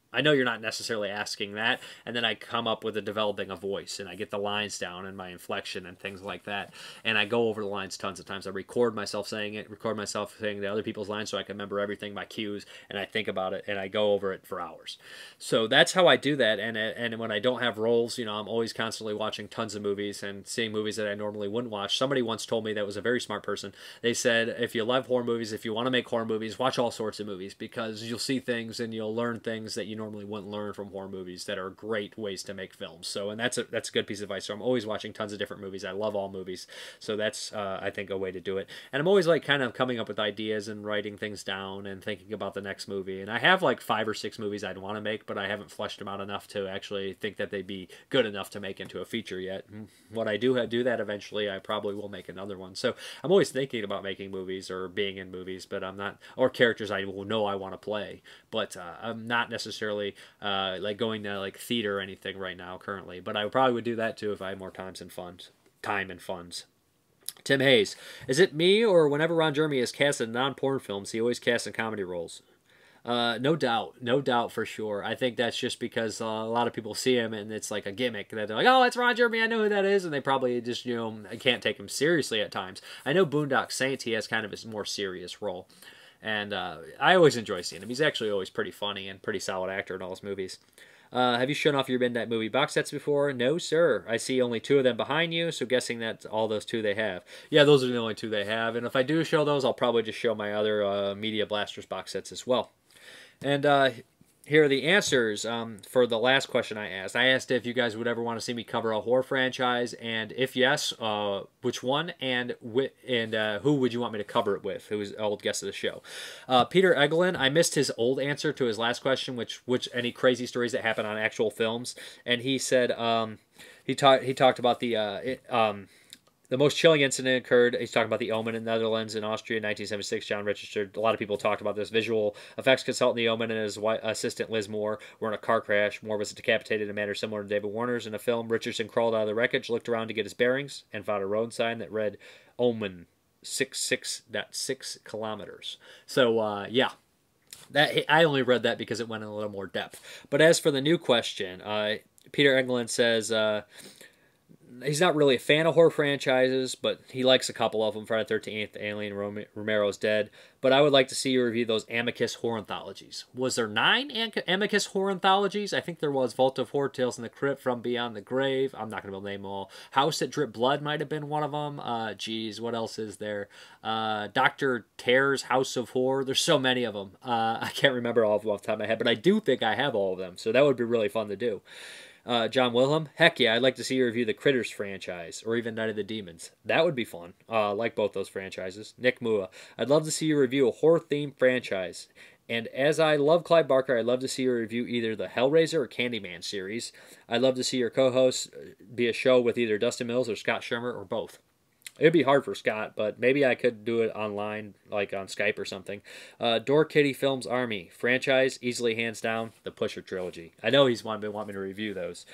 I know you're not necessarily asking that, and then I come up with developing a voice, and I get the lines down and my inflection and things like that, and I go over the lines tons of times. I record myself saying it, record myself saying the other people's lines so I can remember everything, my cues, and I think about it, and I go over it for hours. So that's how I do that, and when I don't have roles, I'm always constantly watching tons of movies and seeing movies that I normally wouldn't watch. Somebody once told me that was a very smart person. They said, if you love horror movies, if you want to make horror movies, watch all sorts of movies, because you'll see things and you'll learn things that you normally wouldn't learn from horror movies that are great ways to make films. So, and that's a good piece of advice. So I'm always watching tons of different movies. I love all movies. So that's, I think, a way to do it. And I'm always like kind of coming up with ideas and writing things down and thinking about the next movie. And I have like 5 or 6 movies I'd want to make, but I haven't fleshed them out enough to actually think that they'd be good enough to make into a feature yet. When I do that eventually, I probably will make another one. So I'm always thinking about making movies or being in movies, but I'm not, or characters I will know I want to play, but I'm not necessarily like going to like theater or anything right now currently, but I probably would do that too if I had more time and funds. Tim Hayes, is it me or whenever Ron Jeremy is cast in non-porn films, he always casts in comedy roles? No doubt for sure. I think that's just because a lot of people see him and it's like a gimmick that they're like, oh, that's Ron Jeremy, I know who that is, and they probably just can't take him seriously at times. I know Boondock Saints, he has kind of his more serious role. And I always enjoy seeing him. He's actually always pretty funny and pretty solid actor in all his movies. Have you shown off your Midnight Movie box sets before? No, sir. I see only 2 of them behind you, so guessing that's all those 2 they have. Yeah, those are the only 2 they have. And if I do show those, I'll probably just show my other Media Blasters box sets as well. And here are the answers for the last question I asked. I asked if you guys would ever want to see me cover a horror franchise, and if yes, which one, and who would you want me to cover it with? Who was an old guest of the show? Peter Egelin, I missed his old answer to his last question, which any crazy stories that happen on actual films, and he said he talked about the most chilling incident occurred. He's talking about The Omen in the Netherlands and Austria in 1976. John Richardson. A lot of people talked about this. Visual effects consultant The Omen and his assistant Liz Moore were in a car crash. Moore was decapitated in a manner similar to David Warner's in the film. Richardson crawled out of the wreckage, looked around to get his bearings, and found a road sign that read Omen 66.6 kilometers. So, yeah. I only read that because it went in a little more depth. But as for the new question, Peter Englund says... he's not really a fan of horror franchises, but he likes a couple of them. Friday the 13th, Alien, Romero's Dead. But I would like to see you review those Amicus horror anthologies. Was there 9 Amicus horror anthologies? I think there was. Vault of Horror, Tales in the Crypt, From Beyond the Grave. I'm not going to be able to name them all. House That Dripped Blood might have been one of them. Geez, what else is there? Dr. Terror's House of Horror. There's so many of them. I can't remember all of them off the top of my head, but I do think I have all of them. So that would be really fun to do. John Wilhelm, heck yeah, I'd like to see you review the Critters franchise, or even Night of the Demons. That would be fun. Like both those franchises. Nick Mua, I'd love to see you review a horror-themed franchise. And as I love Clive Barker, I'd love to see you review either the Hellraiser or Candyman series. I'd love to see your co-host be a show with either Dustin Mills or Scott Shermer, or both. It'd be hard for Scott, but maybe I could do it online, like on Skype or something. Door Kitty Films Army. Franchise, easily hands down, the Pusher Trilogy. I know he's been wanting me to review those.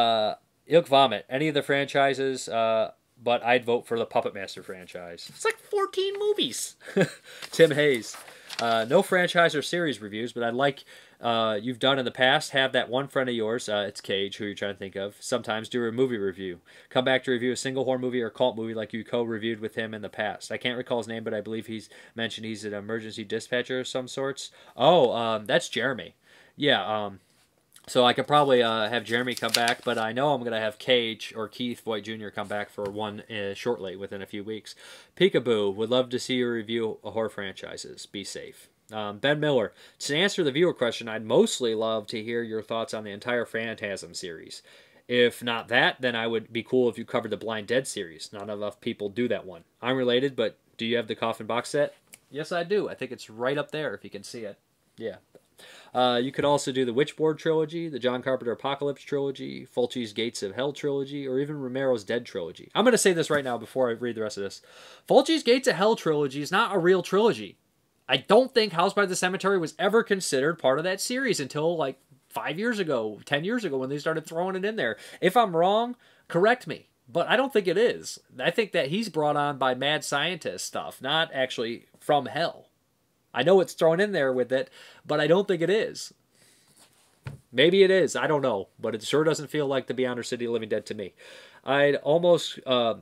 Ilk Vomit. Any of the franchises, but I'd vote for the Puppet Master franchise. It's like 14 movies. Tim Hayes. No franchise or series reviews, but I'd like... you've done in the past, have that one friend of yours, it's Cage, who you're trying to think of, sometimes do a movie review. Come back to review a single horror movie or cult movie like you co-reviewed with him in the past. I can't recall his name, but I believe he's mentioned he's an emergency dispatcher of some sorts. Oh, that's Jeremy. Yeah, so I could probably have Jeremy come back, but I know I'm going to have Cage or Keith Voigt Jr. come back for one shortly, within a few weeks. Peekaboo, would love to see you review horror franchises. Be safe. Ben Miller, to answer the viewer question, I'd mostly love to hear your thoughts on the entire Phantasm series. If not that, then I would be cool if you covered the Blind Dead series. Not enough people do that one. I'm related, but do you have the Coffin box set? Yes, I do. I think it's right up there if you can see it. Yeah. You could also do the Witchboard trilogy, the John Carpenter Apocalypse trilogy, Fulci's Gates of Hell trilogy, or even Romero's Dead trilogy. I'm going to say this right now before I read the rest of this. Fulci's Gates of Hell trilogy is not a real trilogy. I don't think House by the Cemetery was ever considered part of that series until like 5 years ago, 10 years ago when they started throwing it in there. If I'm wrong, correct me. But I don't think it is. I think that he's brought on by mad scientist stuff, not actually from hell. I know it's thrown in there with it, but I don't think it is. Maybe it is. I don't know. But it sure doesn't feel like the Beyond or City of the Living Dead to me. I'd almost like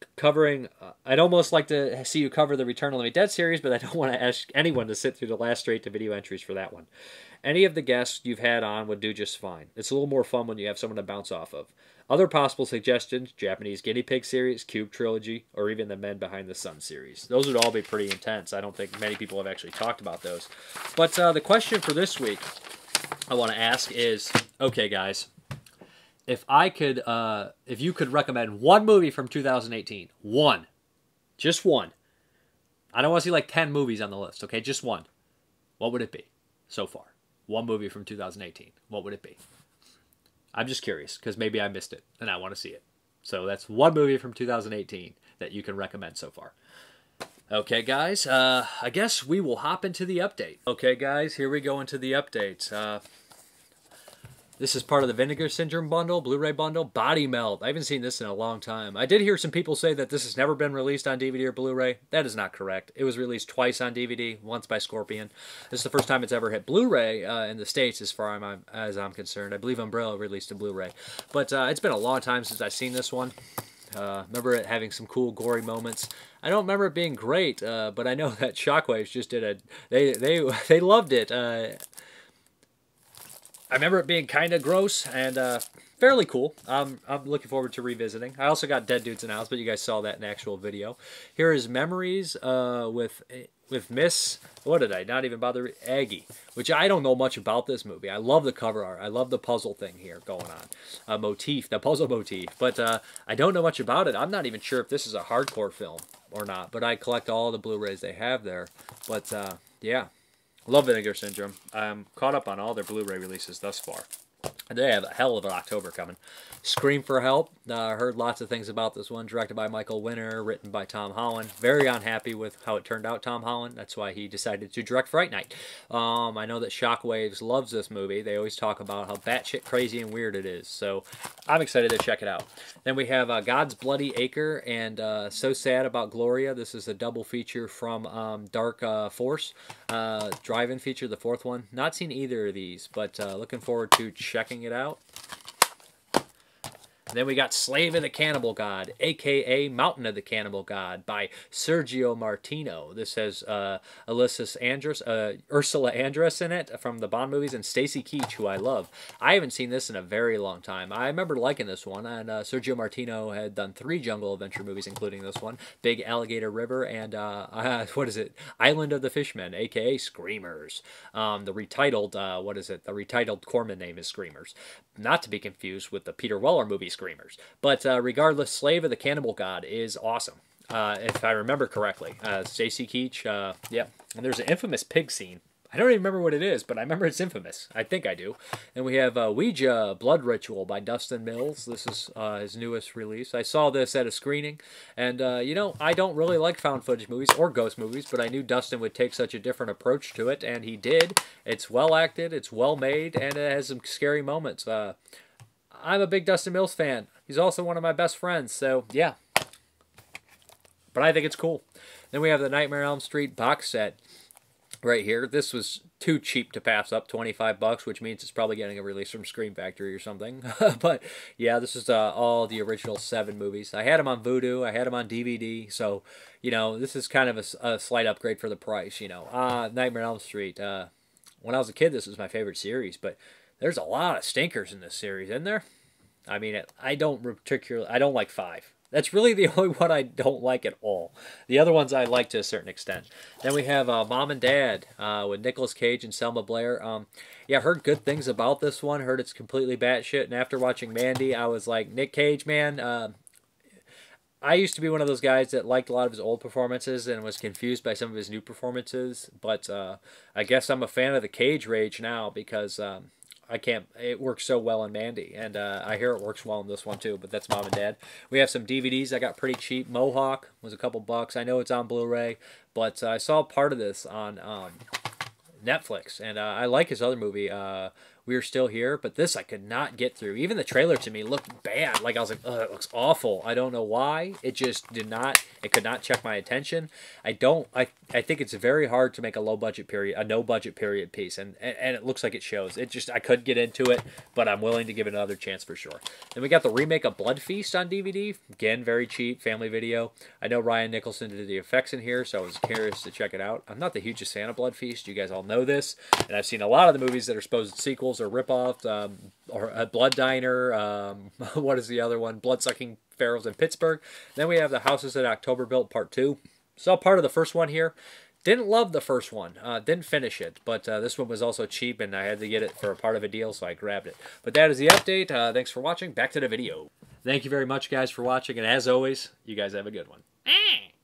to see you cover the Return of the Living Dead series, but I don't want to ask anyone to sit through the last straight-to-video entries for that one. Any of the guests you've had on would do just fine. It's a little more fun when you have someone to bounce off of. Other possible suggestions, Japanese Guinea Pig series, Cube Trilogy, or even the Men Behind the Sun series. Those would all be pretty intense. I don't think many people have actually talked about those. But the question for this week I want to ask is, okay guys, if you could recommend one movie from 2018, one, just one. I don't want to see like 10 movies on the list, okay? Just one. What would it be so far? One movie from 2018. What would it be? I'm just curious, because maybe I missed it, and I want to see it. So that's one movie from 2018 that you can recommend so far. Okay, guys, I guess we will hop into the update. Okay, guys, here we go into the update. This is part of the Vinegar Syndrome bundle, Blu-ray bundle, Body Melt. I haven't seen this in a long time. I did hear some people say that this has never been released on DVD or Blu-ray. That is not correct. It was released twice on DVD, once by Scorpion. This is the first time it's ever hit Blu-ray in the States as far as I'm concerned. I believe Umbrella released a Blu-ray. But it's been a long time since I've seen this one. Remember it having some cool, gory moments. I don't remember it being great, but I know that Shockwaves just did they loved it. I remember it being kind of gross and fairly cool. I'm looking forward to revisiting. I also got Dead Dudes announced, but you guys saw that in the actual video. Here is Memories with Miss, what did I not even bother, Aggie, which I don't know much about this movie. I love the cover art. I love the puzzle thing here going on. Motif, the puzzle motif. But I don't know much about it. I'm not even sure if this is a hardcore film or not, but I collect all the Blu-rays they have there. But yeah. Love Vinegar Syndrome. I'm caught up on all their Blu-ray releases thus far. And they have a hell of an October coming. Scream for Help. Heard lots of things about this one. Directed by Michael Winner. Written by Tom Holland. Very unhappy with how it turned out, Tom Holland. That's why he decided to direct Fright Night. I know that Shockwaves loves this movie. They always talk about how batshit crazy and weird it is. So I'm excited to check it out. Then we have God's Bloody Acre and So Sad About Gloria. This is a double feature from Dark Force. Drive-in feature, the fourth one. Not seen either of these, but looking forward to checking it out. And then we got Slave of the Cannibal God, a.k.a. Mountain of the Cannibal God, by Sergio Martino. This has Ursula Andress in it from the Bond movies, and Stacy Keach, who I love. I haven't seen this in a very long time. I remember liking this one, and Sergio Martino had done 3 Jungle Adventure movies, including this one, Big Alligator River, and what is it? Island of the Fishmen, a.k.a. Screamers. The retitled, the retitled Corman name is Screamers. Not to be confused with the Peter Weller movie Screamers. But regardless, Slave of the Cannibal God is awesome, if I remember correctly. Stacy Keach, yep. And there's an infamous pig scene. I don't even remember what it is, but I remember it's infamous. I think I do. And we have Ouija, Blood Ritual by Dustin Mills. This is his newest release. I saw this at a screening, and, you know, I don't really like found footage movies or ghost movies, but I knew Dustin would take such a different approach to it, and he did. It's well acted, it's well made, and it has some scary moments. I'm a big Dustin Mills fan. He's also one of my best friends, so, yeah. But I think it's cool. Then we have the Nightmare on Elm Street box set. Right here, this was too cheap to pass up, $25, which means it's probably getting a release from Scream Factory or something. But yeah, this is all the original 7 movies. I had them on Vudu, I had them on DVD, so you know this is kind of a slight upgrade for the price. You know, Nightmare on Elm Street. When I was a kid, this was my favorite series, but there's a lot of stinkers in this series, isn't there? I mean, I don't like 5. That's really the only one I don't like at all. The other ones I like to a certain extent. Then we have Mom and Dad with Nicolas Cage and Selma Blair. Yeah, I've heard good things about this one. Heard it's completely batshit. And after watching Mandy, I was like, Nick Cage, man. I used to be one of those guys that liked a lot of his old performances and was confused by some of his new performances. But I guess I'm a fan of the Cage Rage now because... it works so well in Mandy, and I hear it works well in this one too, but that's Mom and Dad. We have some DVDs I got pretty cheap. Mohawk was a couple bucks. I know it's on Blu-ray, but I saw part of this on Netflix, and I like his other movie, We Are Still Here, but this I could not get through. Even the trailer to me looked bad. Like, I was like, ugh, it looks awful. I don't know why. It just did not, it could not check my attention. I think it's very hard to make a no budget period piece, and it looks like it shows. I couldn't get into it, but I'm willing to give it another chance for sure. Then we got the remake of Blood Feast on DVD. Again, very cheap, family video. I know Ryan Nicholson did the effects in here, so I was curious to check it out. I'm not the hugest fan of Blood Feast. You guys all know this, and I've seen a lot of the movies that are supposed sequels or ripoffs, or Blood Diner. What is the other one? Blood-Sucking Pharaohs in Pittsburgh. Then we have The Houses That October Built Part 2. Saw part of the first one here. Didn't love the first one. Didn't finish it. But this one was also cheap, and I had to get it for a part of a deal, so I grabbed it. But that is the update. Thanks for watching. Back to the video. Thank you very much, guys, for watching. And as always, you guys have a good one.